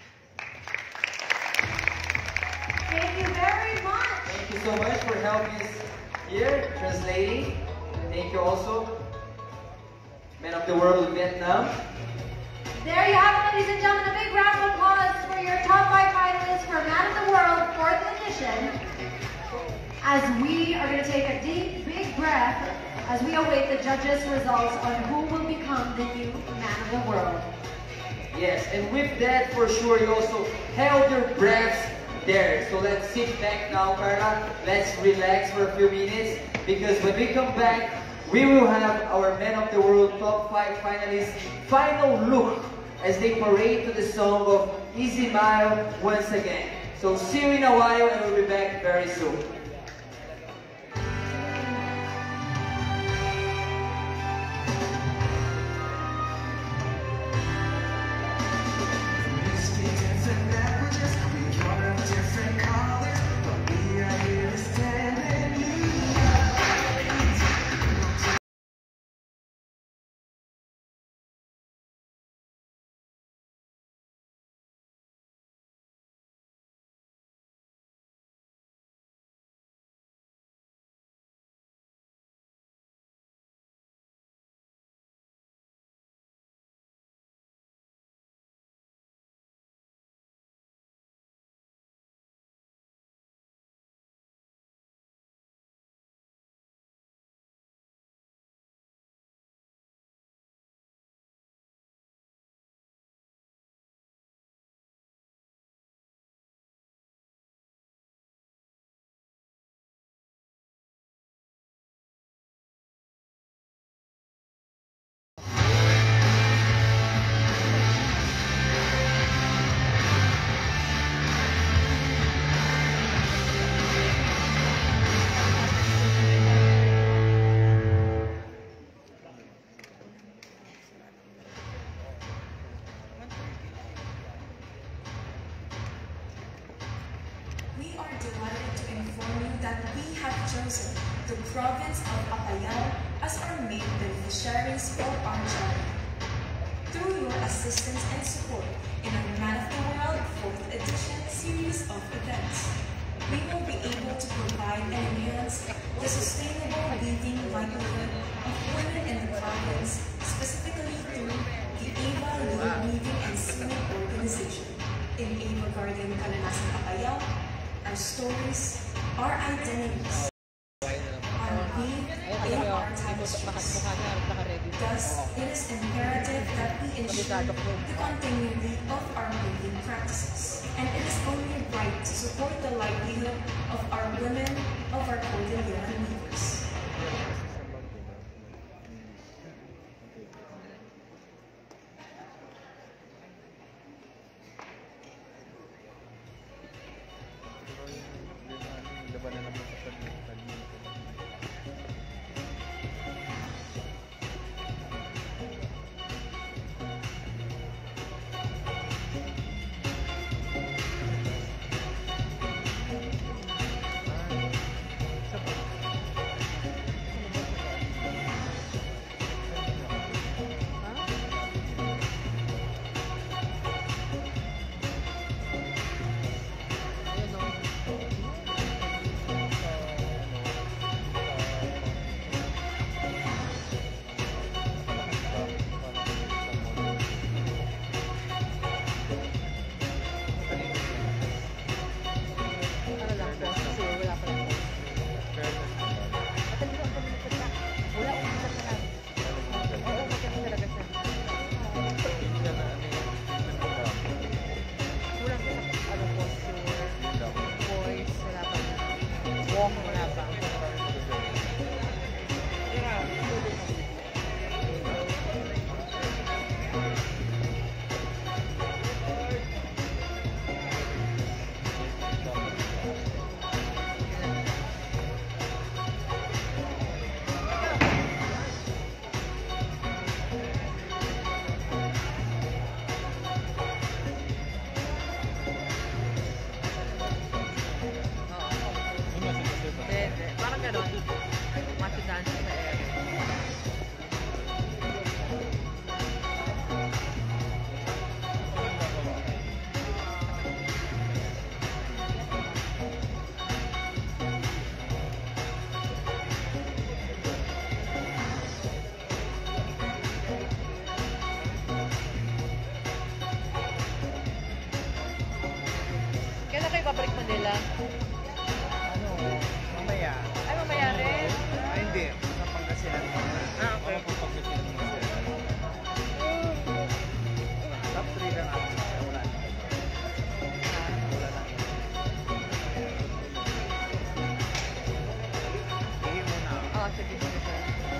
Thank you very much. Thank you so much for helping us here, translating. Thank you also, Man of the World of Vietnam. There you have it, ladies and gentlemen. A big round of applause for your top five finalists for Man of the World, fourth edition. As we are going to take a deep, big breath as we await the judges' results on who will become the new Man of the World. Yes, and with that, for sure, you also held your breaths there. So let's sit back now, Carla. Let's relax for a few minutes, because when we come back, we will have our Man of the World top five finalists' final look as they parade to the song of Easy Mile once again. So see you in a while, and we'll be back very soon. chosen the province of Apayao as our main beneficiaries for our journey. Through your assistance and support in our Man of the World fourth edition series of events, we will be able to provide and enhance the sustainable living livelihood of women in the province, specifically through the Ava Living and Sewing Organization. In Ava Garden, Kalanasan, Apayao, our stories, our identities, are weaved in our tapestries. Thus, it is imperative that we ensure the continuity of our weaving practices. And it is only right to support the livelihood of our women, of our our Cordillera neighbors. Babalik Manila? Ano, mamaya. Ay, mamaya rin? Ay, hindi. Sa Pangasinan muna. Ah, okay. Ako sa Pangasinan muna. Top three lang ako. Wala na. Wala na. Sige muna. Oo, sige, sige, sir.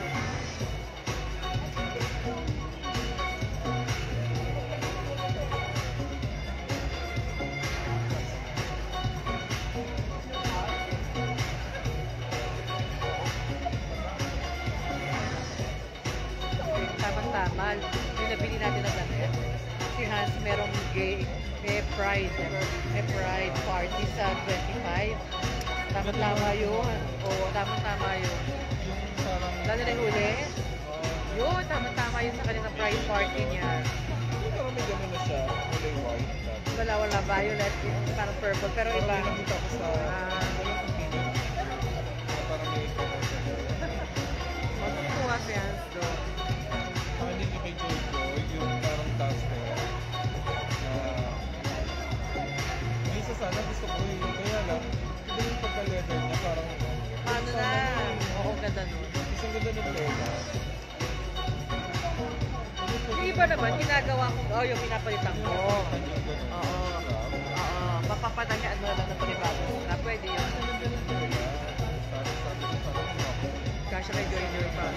Tama, yung nabili natin na damit. Si Hans merong gay, may pride, may pride party sa twenty-five. Tama-tama yun. Oo, tama-tama yun. Lalo na yung huli. Yun, tama-tama yun sa kanilang pride party niya. Pero may gano'n na siya. Kulay white. Wala, wala. Violet. Yung parang purple. Pero iba. Pero nakita ko sa... Parang may ikaw siya. Magkukuha si Hans doon. Hindi niyo kay Joy Joy, yung parang duster na yung isa sana gusto ko yun, kaya lang hindi yung pagka-leather niya parang ano na? Oo, ganda nun. Isang ganda ng leather. Yung iba naman, ginagawa ko, oh, yung pinapalitan ko. Oo. Oo. Mapapatagaan mo na lang ng panibago. Na pwede yun. Kasha kay Joy Joy pa.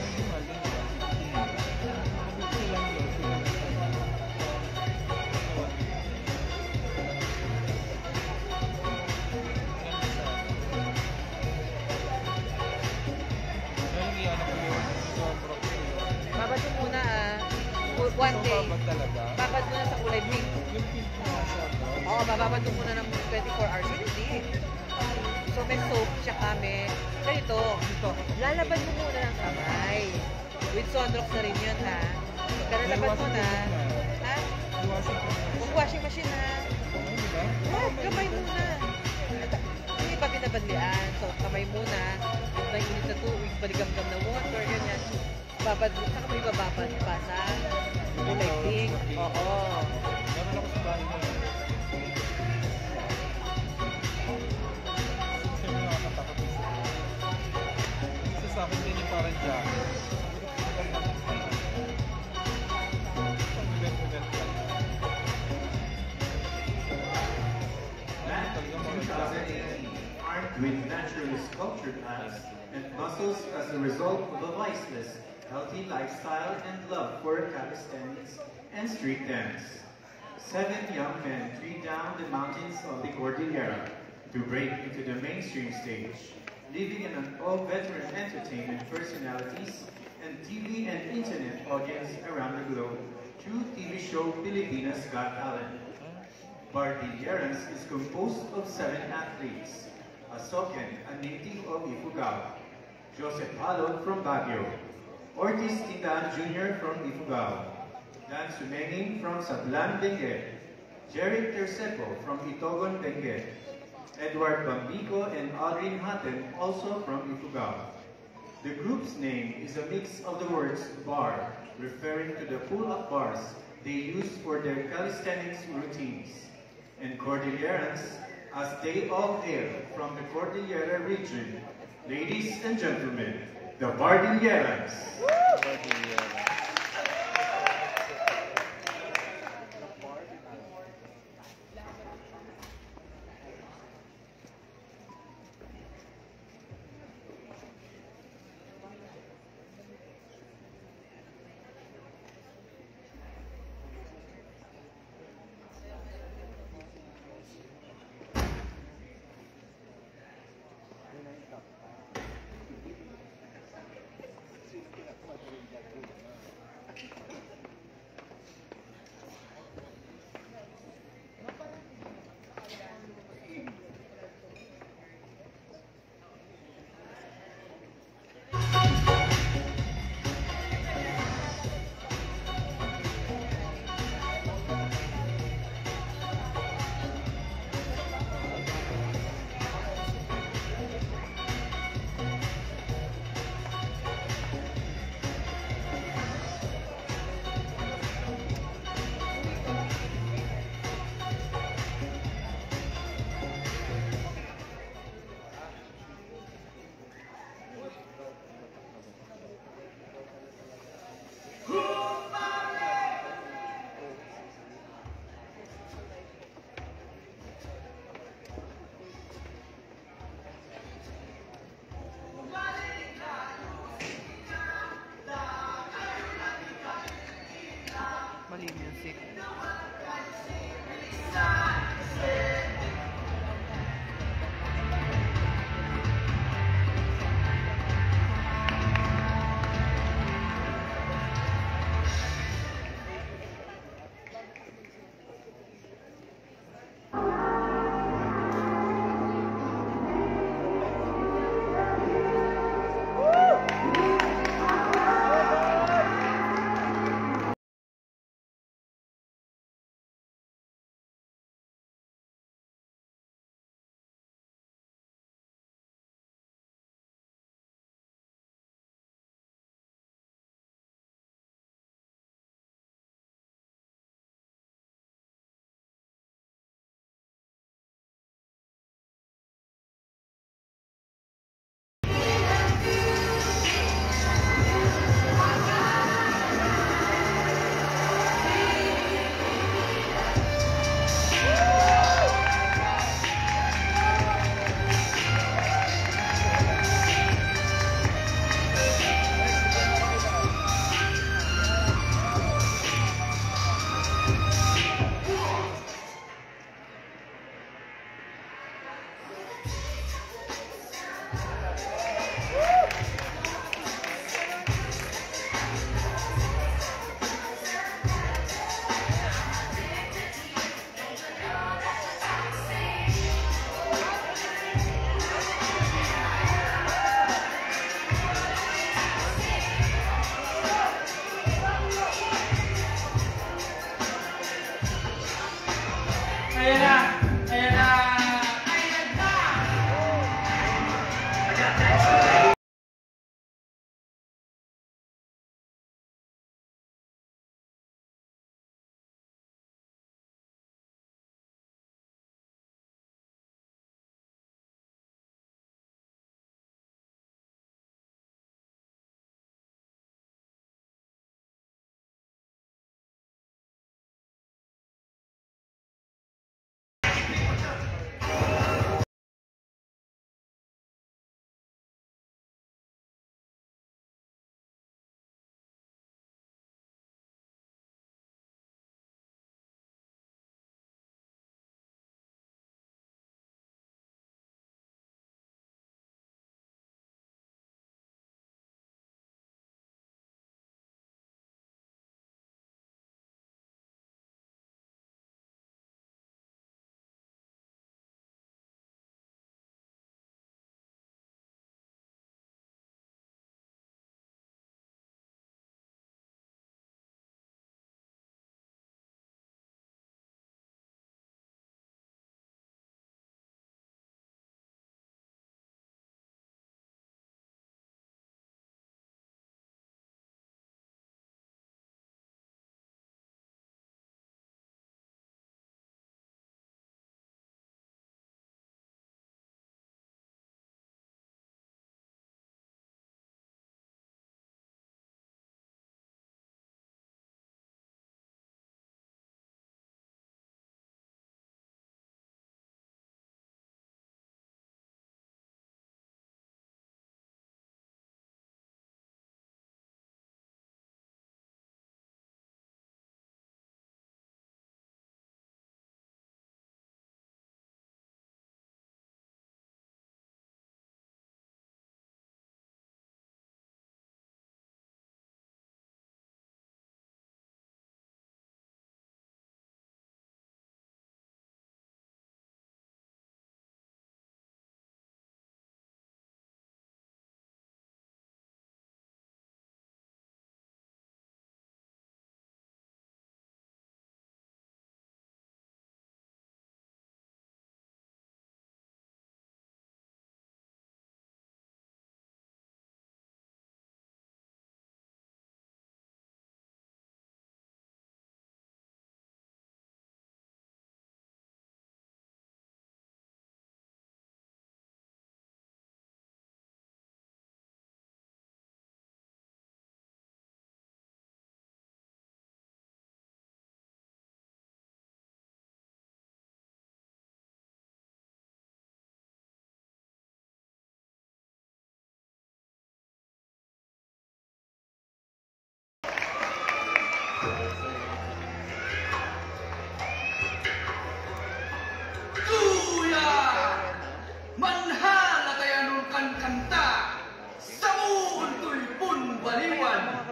Babad mo muna ah. One day. Babad mo na sa kulay pink. Yung pink na nasa ano? Oo, bababad mo muna ng twenty-four hours. Hindi. So may soap, tsaka may ganito. Lalabad mo muna ng kamay. With sunrox na rin yun ha. Pagka nalabad mo na, ha? Huwag washing machine ha. Huwag, kamay muna. Hindi pa pinabadlian. So kamay muna. May init na tubig, baligam-gam na water, ganyan. Babad mo, saka may bababad pa sa kulay pink. Oo. Meron ako sa bahay na yun. Siyempre nakakatakot yung sa iyo. Isa sa akin din yung parang jacket. That twenty eighteen Art with naturally sculptured abs and muscles as a result of a viceless, healthy lifestyle and love for calisthenics and street dance. Seven young men treed down the mountains of the Cordillera to break into the mainstream stage, living in an all-veteran entertainment personalities and T V and internet audience around the globe through T V show Pilipinas Got Talent. Cordillerans is composed of seven athletes: Asoken, a native of Ifugao; Joseph Halog from Baguio; Ortiz Tindan Junior from Ifugao; Dan Sumenging from Sablan, Benguet; Jeric Tercepo from Itogon, Benguet; Edward Bambico and Aldrin Hatton, also from Ifugao. The group's name is a mix of the words bar, referring to the pull-up bars they use for their calisthenics routines, and Cordillerans, as they all hail from the Cordillera region. Ladies and gentlemen, the Bardilleras.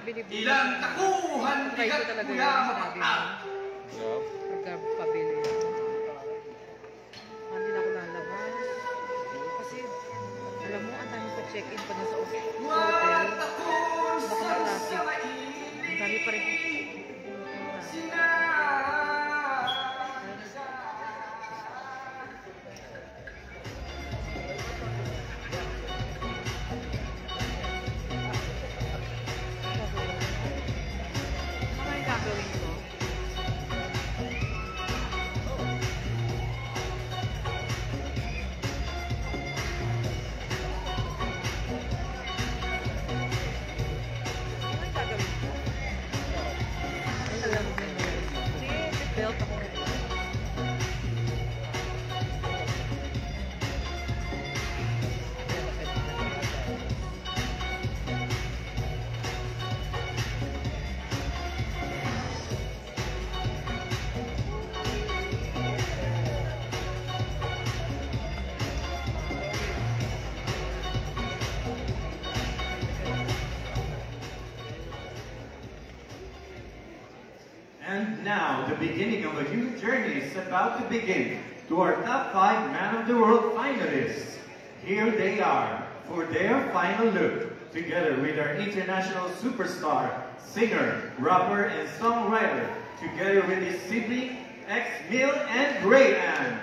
binibili. Ilang takuhan Try ko bigat talaga kuya yung sinabi mo. mapakal. Pagkapabili. Hindi na ako lalabas. Kasi, alam mo, ang dami ko check-in pa na sa hotel. Baka ma-traffic. Ang dami pa rin. And now, the beginning of a new journey is about to begin. To our top five Man of the World finalists. Here they are for their final look, together with our international superstar, singer, rapper, and songwriter, together with his sibling, ex-Mill and Ray Ann.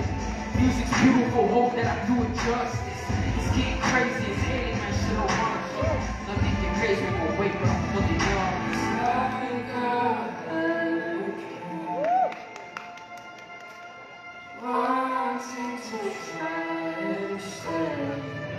Music's beautiful, hope that I do it justice. It's getting crazy, it's hitting, man, shit on lunch. Nothing can raise me away from holding on. Wanting to try and stay.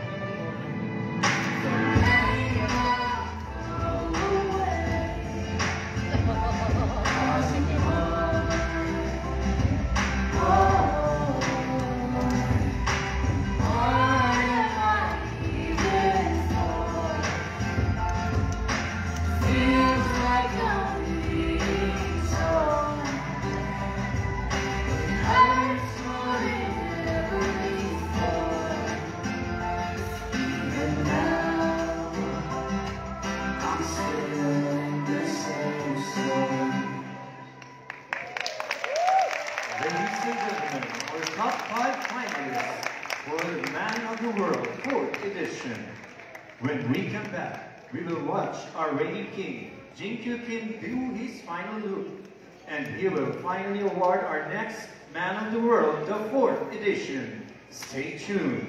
When we come back, we will watch our reigning king, Jin-Kyu Kim, do his final look. And he will finally award our next Man of the World, the fourth edition. Stay tuned.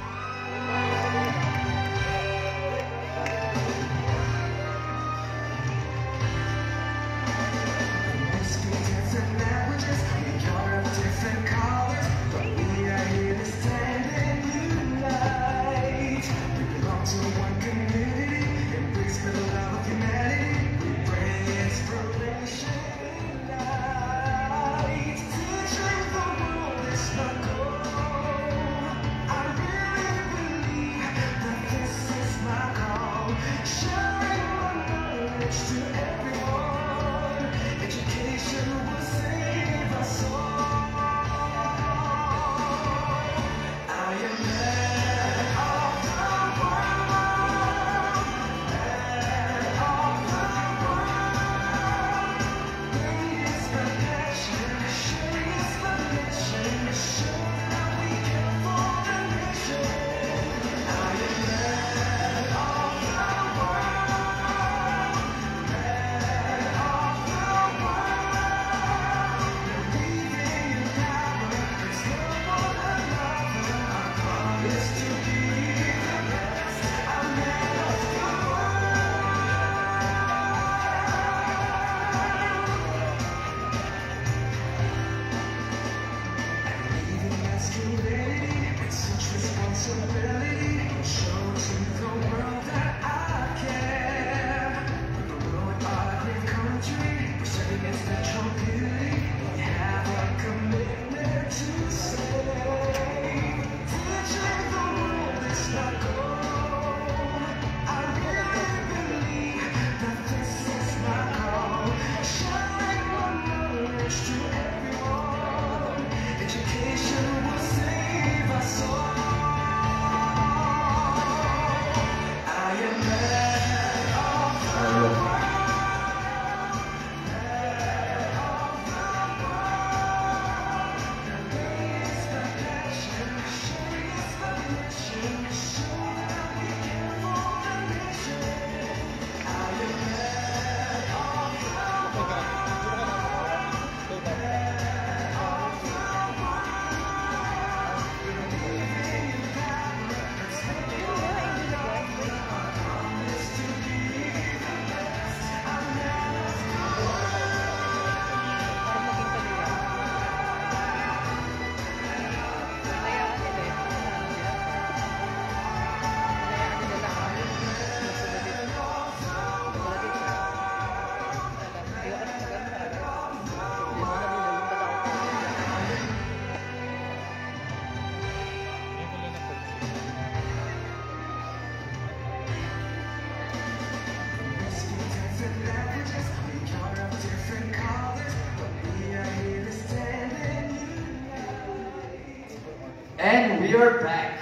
And we are back.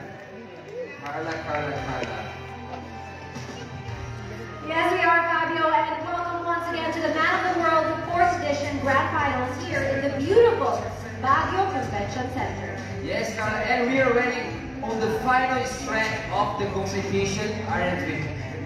Carla, Carla, Carla. Yes, we are, Fabio, and welcome once again to the Man of the World fourth Edition Grand Finals here in the beautiful Baguio Convention Center. Yes, Carla, and we are ready on the final stretch of the competition, aren't we?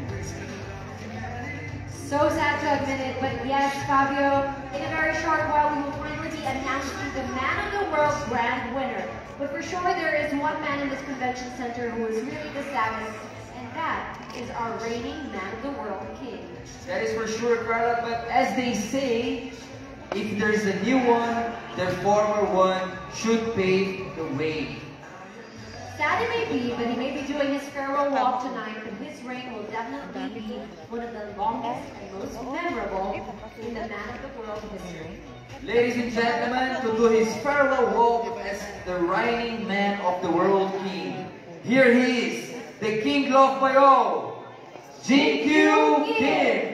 So sad to admit it, but yes, Fabio, in a very short while we will finally be announcing the Man of the World Grand Winner. But for sure, there is one man in this convention center who is really the saddest, And that is our reigning Man of the World King. That is for sure, Carla, but as they say, if there's a new one, the former one should pave the way. Sad it may be, but he may be doing his farewell walk tonight, but his reign will definitely be one of the longest and most memorable in the Man of the World history. Ladies and gentlemen, to do his farewell walk as the reigning Man of the World King, here he is, the King loved by all, Jinkyu Kim.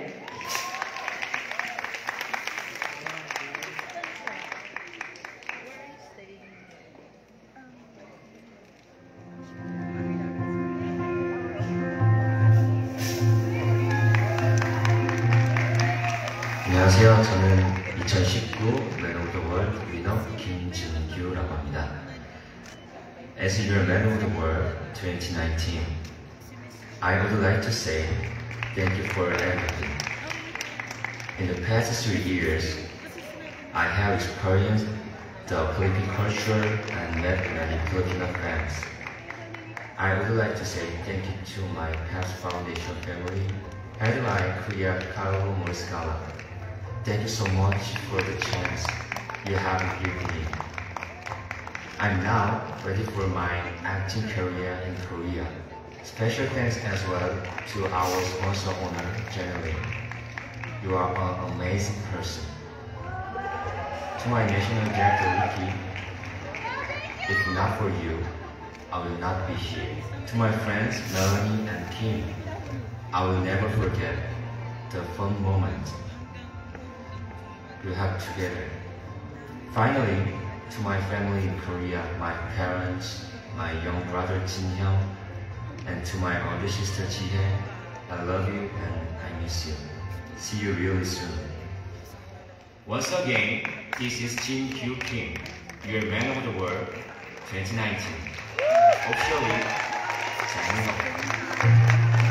안녕하세요. 저는 이천십구 Man of the World 위너 김진규라고 합니다. As your Man of the World twenty nineteen, I would like to say thank you for everything. In the past three years, I have experienced the Philippine culture and met many Filipino fans. I would like to say thank you to my past foundation family, headline Korea Carlo Moriscala. Thank you so much for the chance you have given me. I'm now ready for my acting career in Korea. Special thanks as well to our sponsor owner, Jenny. You are an amazing person. To my national director, Ricky, if not for you, I will not be here. To my friends, Melanie and Kim, I will never forget the fun moment we have together. Finally, to my family in Korea, my parents, my young brother Jin Hyung, and to my older sister Jihae, I love you and I miss you. See you really soon. Once again, this is Jin Kyu Kim, your Man of the World twenty nineteen. Officially signing off.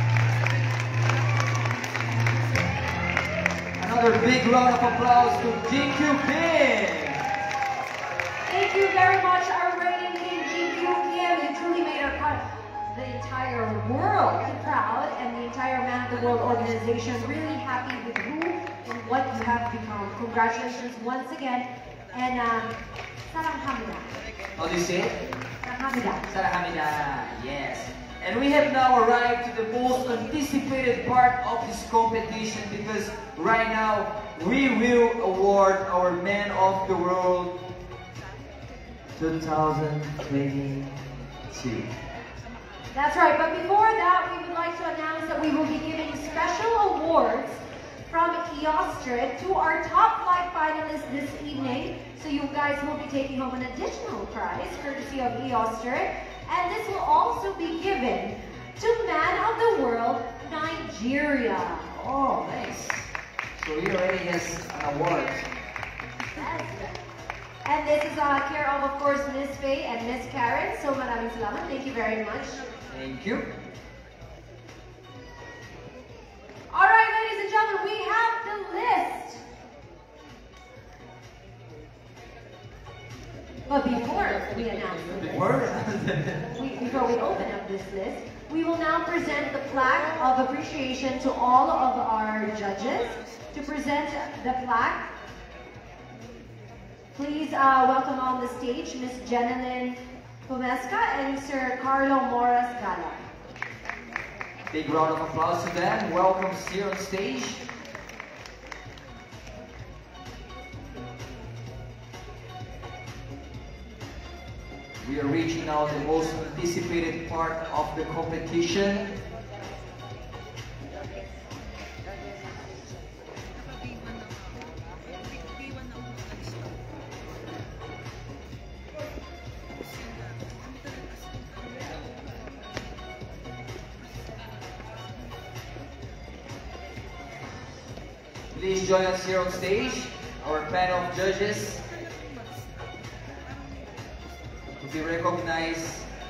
Another big round of applause to Jinkyu Kim. Thank you very much, our reigning King Jinkyu Kim. You truly made our cut. The entire world proud and the entire Man of the World organization really happy with who and what you have become. Congratulations once again. And um, 사랑합니다. How do you say it? 사랑합니다. Saramhamnida. Yes. And we have now arrived to the most anticipated part of this competition because right now we will award our Man of the World twenty twenty-two. That's right, but before that, we would like to announce that we will be giving special awards from Eostrid to our top five finalists this evening. So you guys will be taking home an additional prize, courtesy of Eostrid. And this will also be given to Man of the World, Nigeria. Oh, nice. So he already has an award. Yes. And this is uh, care of, of course, Miss Faye and Miss Karen. So maraming salamat. Thank you very much. Thank you. All right, ladies and gentlemen, we have the list. But before we announce the list, we, before we open up this list, we will now present the plaque of appreciation to all of our judges. To present the plaque, please uh, welcome on the stage Miss Jenilyn Pomesca and Sir Carlo Moras Gala. Big round of applause to them. Welcome here on stage. We are reaching now the most anticipated part of the competition. Please join us here on stage, our panel of judges, to be recognized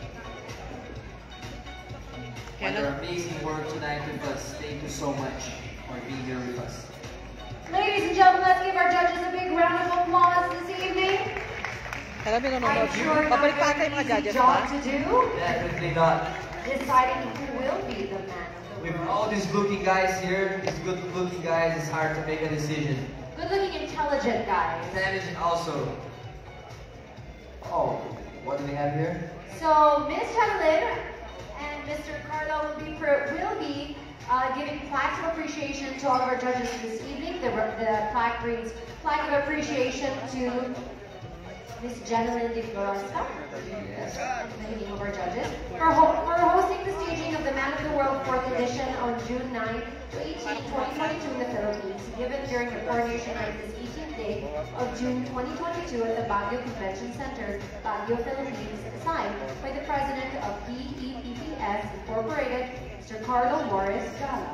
for their amazing work tonight with us. Thank you so much for being here with us. Ladies and gentlemen, let's give our judges a big round of applause this evening. Alam mo, nanonood. I'm sure Babalik not pa ata yung mga an easy judges, ba? job to do. Definitely not. Deciding who will be the man of the With world. all these looking guys here, these good looking guys, it's hard to make a decision. Good-looking, intelligent guys. Intelligent also. Oh, what do we have here? So Miss Chatelaine and Mister Carlo will be pro- will be uh, giving plaques of appreciation to all of our judges this evening. The, the plaque reads plaque of appreciation to Miss Jenilyn De Floresta, Yes. the name of our judges, for, ho- for hosting the staging of the Man of the World fourth edition on June ninth to eighteenth, twenty twenty-two in the Philippines, given during the coronation night this eighteenth day of June twenty twenty-two at the Baguio Convention Center, Baguio, Philippines, signed by the President of P E P P S Incorporated, Mister Carlo Morris Gala.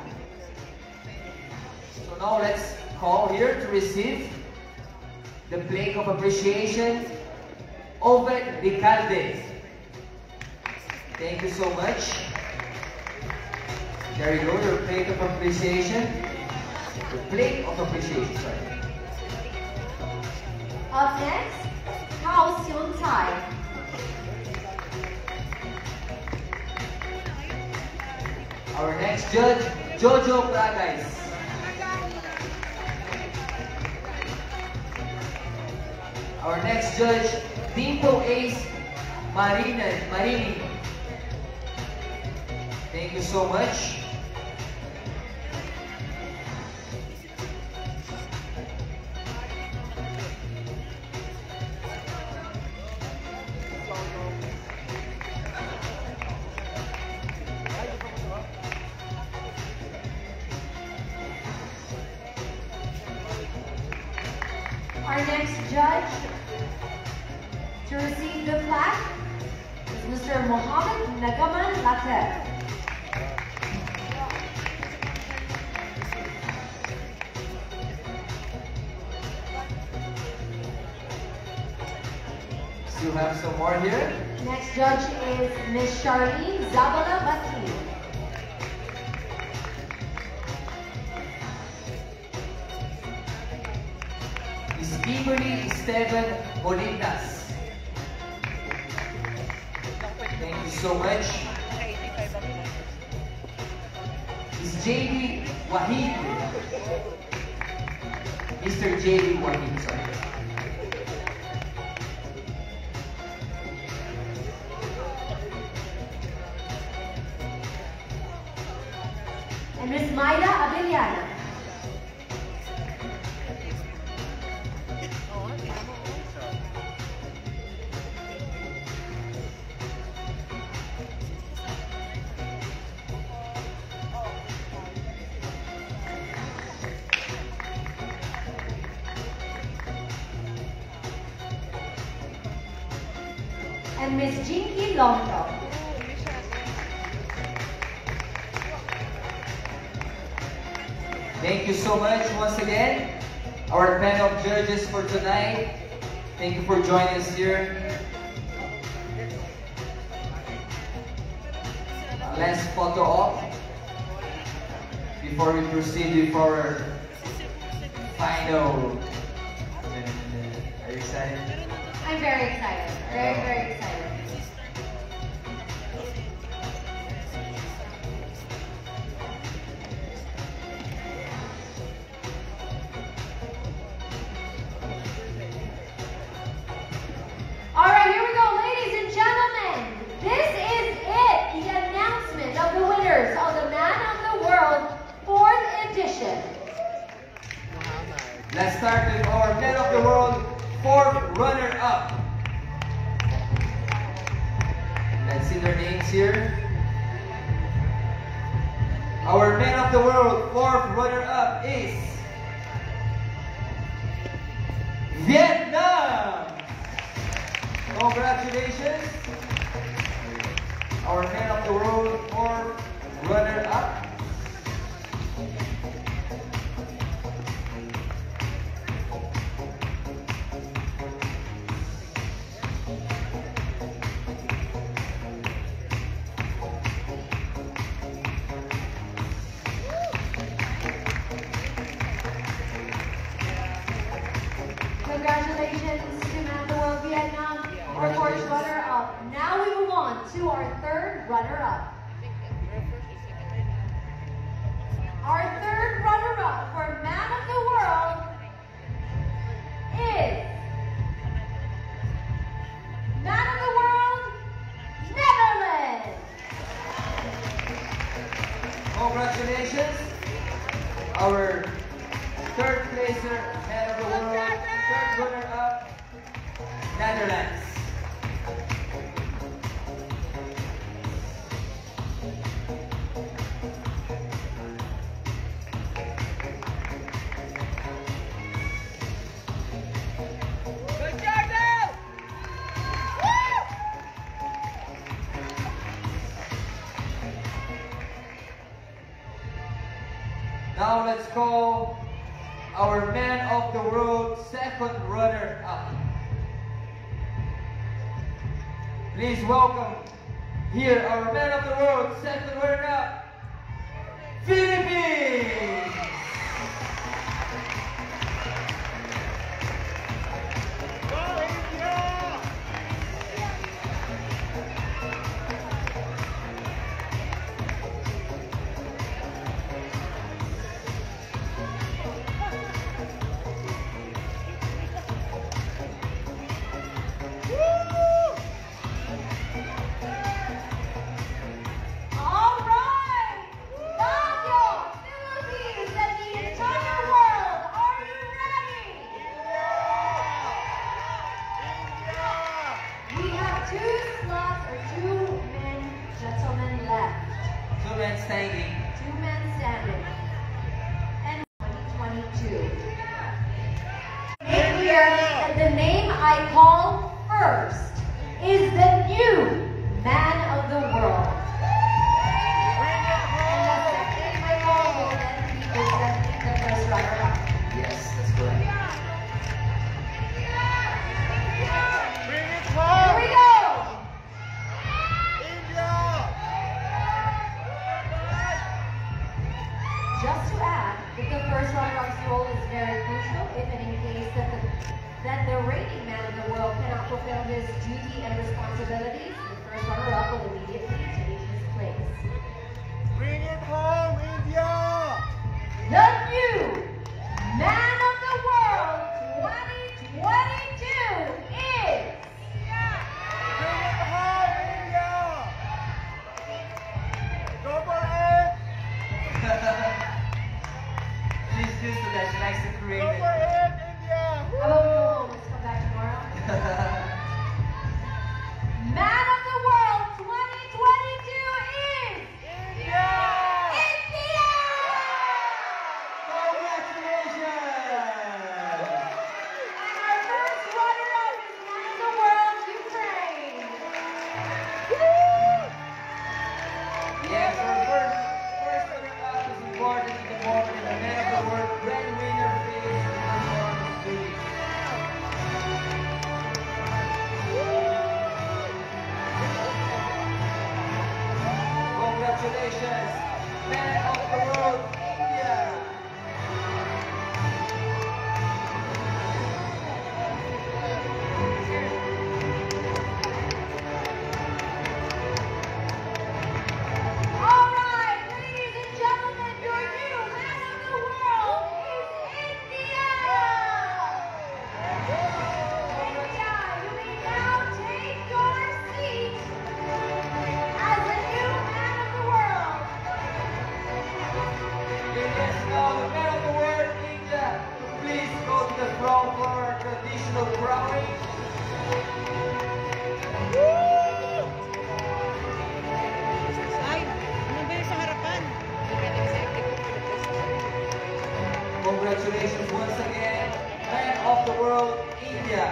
So now let's call here to receive the plaque of appreciation, Obed Ricalde. Thank you so much. There you go, your plaque of appreciation. The plaque of appreciation, sorry. Up next, Kao Seung Tai. Our next judge, Jojo Bragais. Our next judge, Dimpo Ace Marina, Marini. Thank you so much. Our next judge to receive the plaque is Mister Mohammed Nagaman Latif. Still have some more here. Next judge is Miss Charlene Zabala Batin. Miss Kimberly Esteban Bonitas. Thank you so much. Miss J D Wahid. Mister J D Wahid, sorry. And Miss Maida Abellana. And Miss Jinky Longto. Thank you so much once again, our panel of judges for tonight. Thank you for joining us here. Last photo op before we proceed with our final. Are you excited? I'm very excited. Very, very excited. All right, here we go, ladies and gentlemen. This is it, the announcement of the winners of the Man of the World fourth edition. Let's start with our Man of the World fourth runner-up. Let's see their names here. Our Man of the World fourth runner-up is Vietnam. Congratulations. Our Man of the World fourth runner-up. Congratulations to Man of the World Vietnam. on to our third runner-up. Our third runner-up for Man of the World is Man of the World, Netherlands. Congratulations, our third placer, Man of the World, third runner-up, Netherlands. Now let's call our Man of the World second runner-up. Please welcome here our Man of the World second runner-up, Philippines! All right, Baguio, Philippines, and the entire world, are you ready? We have two slots or two men, gentlemen left. Two men standing. Two men standing. And twenty twenty-two. In here, and the name I call first is the new Man of the World. And the second name I call will then be presenting the first runner-up. Yes, that's correct. Here we go! Just to add that the first runner-up's role is very crucial if and in case that the, that the reigning Man of the World cannot fulfill his duty and responsibilities, the first runner-up will immediately take his place. Bring it home, India! The new Man of the World twenty twenty-two is... Bring it home, India! Double eight! She's used to that. She likes to create Double it. eight, India! How about we go home? Let's come back tomorrow. Man of the World twenty twenty-two is... India! India! Congratulations! And our first runner-up is Man of the World, Ukraine. Yes, our first, first runner-up is important in the moment in the Man of the World breadwinner phase of the performance duties. Congratulations, Man of the World, India! All right, ladies and gentlemen, your new Man of the World is India! India, you may now take your seat as the new Man of the World. Yes, now the Man of the World, India, please go to the front for our traditional crowning. Ay, ano ba yung sa harapan? Congratulations once again, Man of the World, India.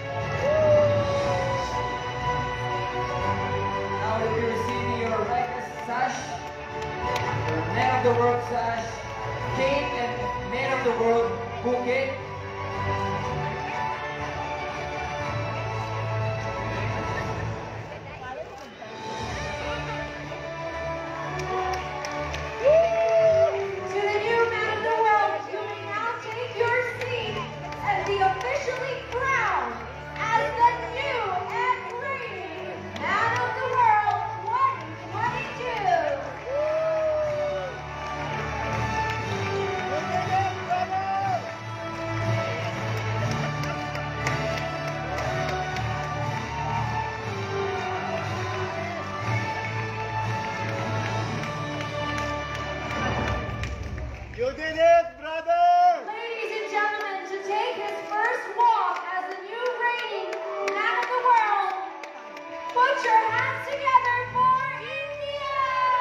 Now if you're receiving your Rekas sash, your Man of the World sash, cape and Man of the World bouquet. To the new Man of the World, you may now take your seat and be officially crowned as the new and reigning Man of the World. your hands together for India!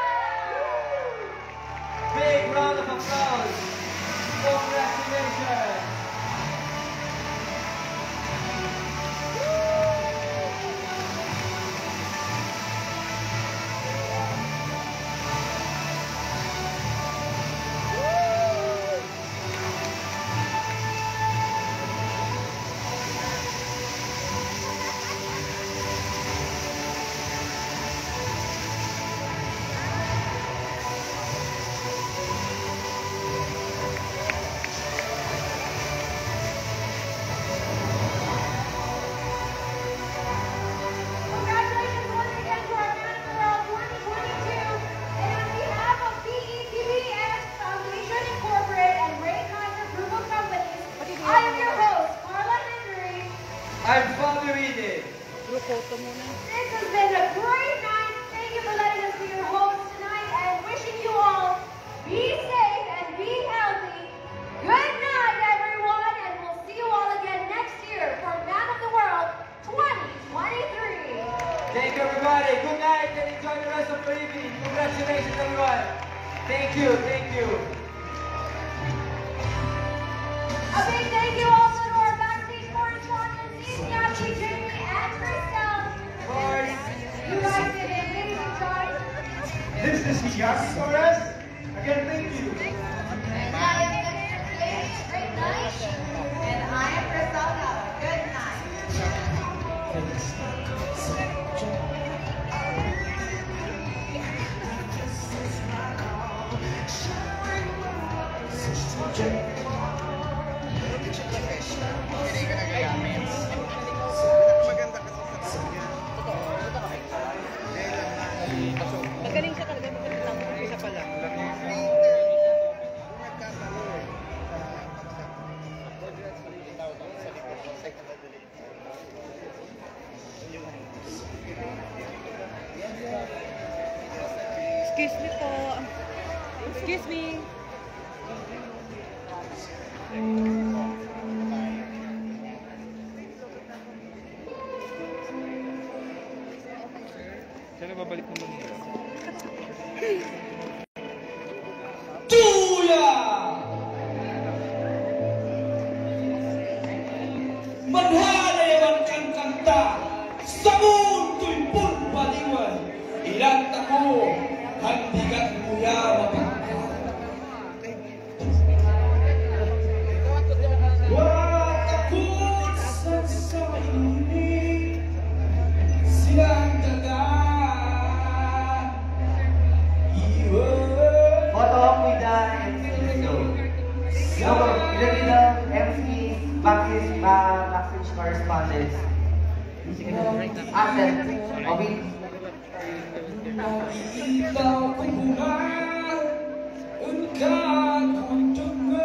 Big round of applause. Congratulations. Congratulations once again to our Man of the World twenty twenty-two. And on behalf of B E T V S Foundation Incorporated and Ray Kaiser Group of Companies, I am your host, Carla Henry. I'm Fabio Ide. This has been a great night. Thank you for letting us be your host tonight and wishing you all be safe and be healthy. Good night, everyone, and we'll see you all again next year for Man of the World twenty twenty-three. Thank you, everybody. Good night and enjoy the rest of your evening. Congratulations, everyone. Thank you. Thank you. A big thank you also to our backstage correspondents, Ignacy, Jamie, and Crystal. You guys did an amazing job. This is Ignacy Torres. Again, thank you. And I am Mister James. Great night. And I am Griselda. Good night. Magaling siya talaga magkakasama ko isa pa lang. Excuse me po. Excuse me. Kaya babalik naman nila. Tuya! Manhanayaman kang kanta sa mundo'y pulpaliwan. Ilang tako, handigat kuya mapagka. Watakot sa sa ini, silang daga. Photo op with the M C. So, ilan ilang M C, backstage, uh, backstage correspondents. Asset, Obi. Ikaw ay bungal, engkau kunjungan.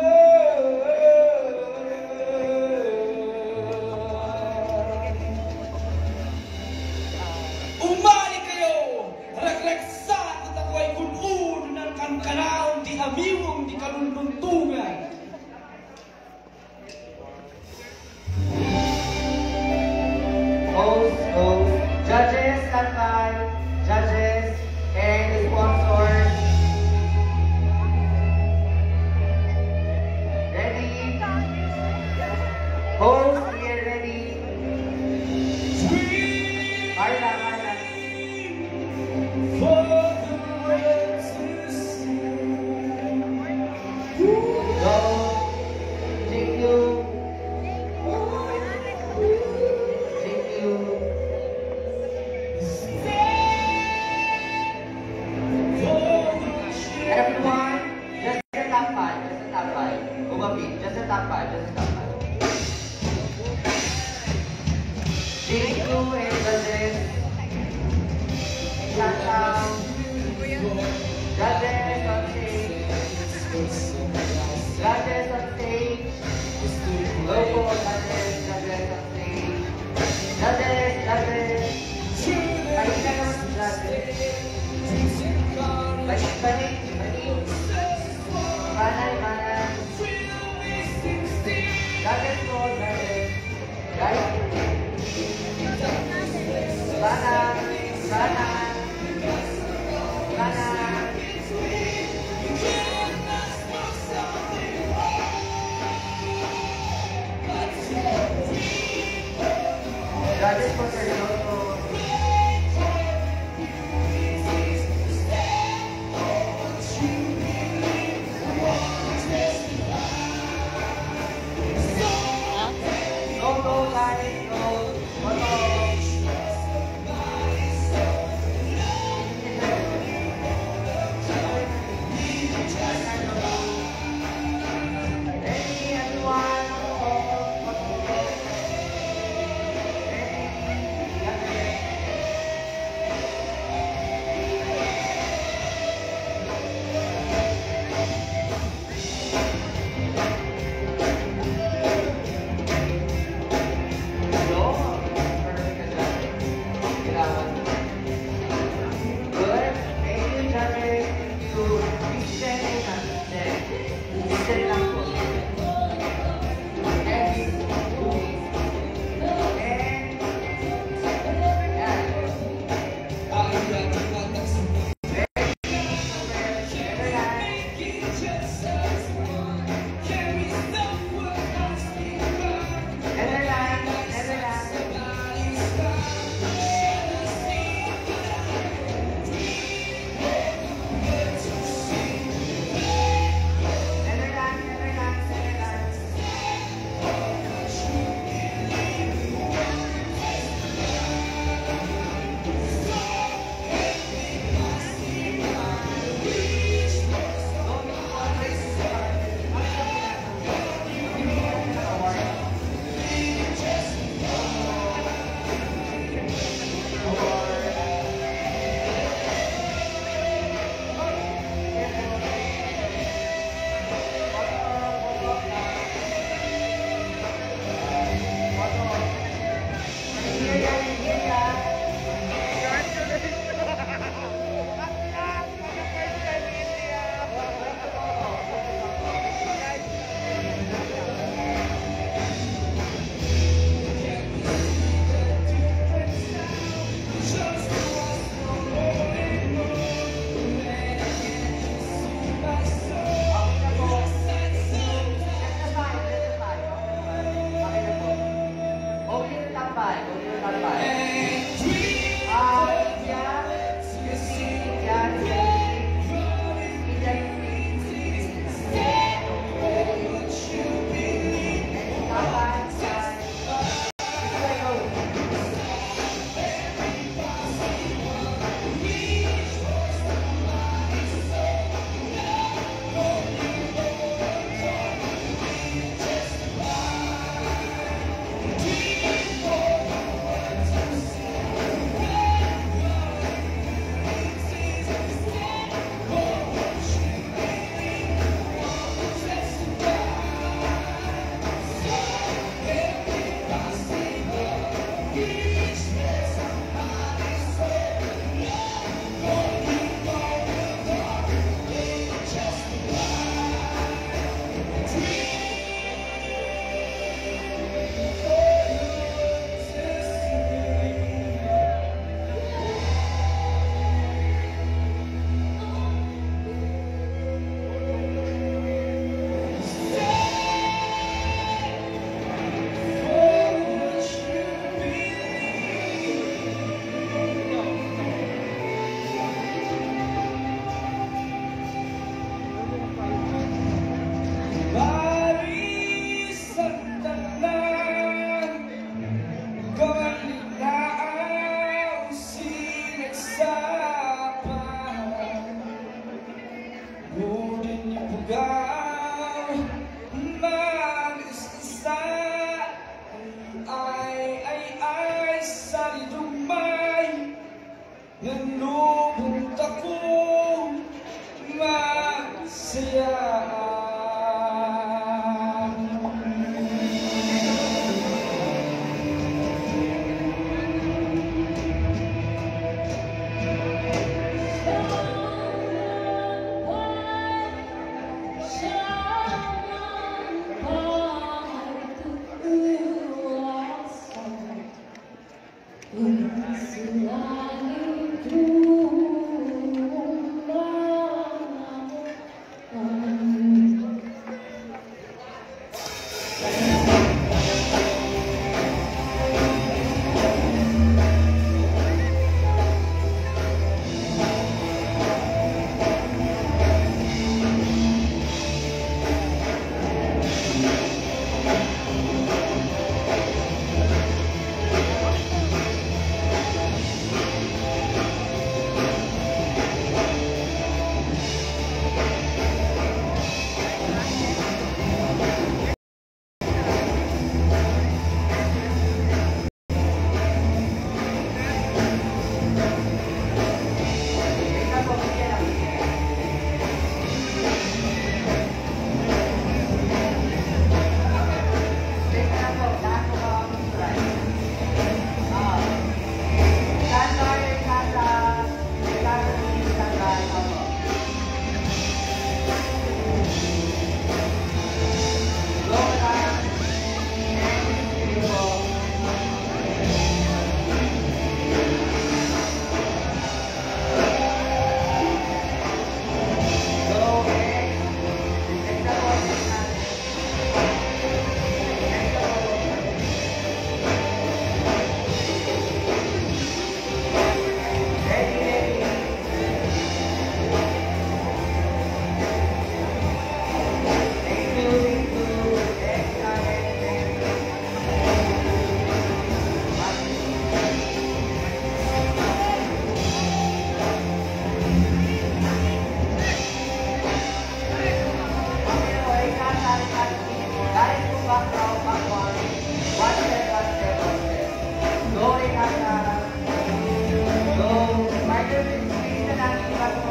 Umali kayo, raglaksan at ako ay kunun ng kankanaon di amiwang di kaluntungan. Host, host, judges, stand by, judges, and the sponsor. Hindi na natin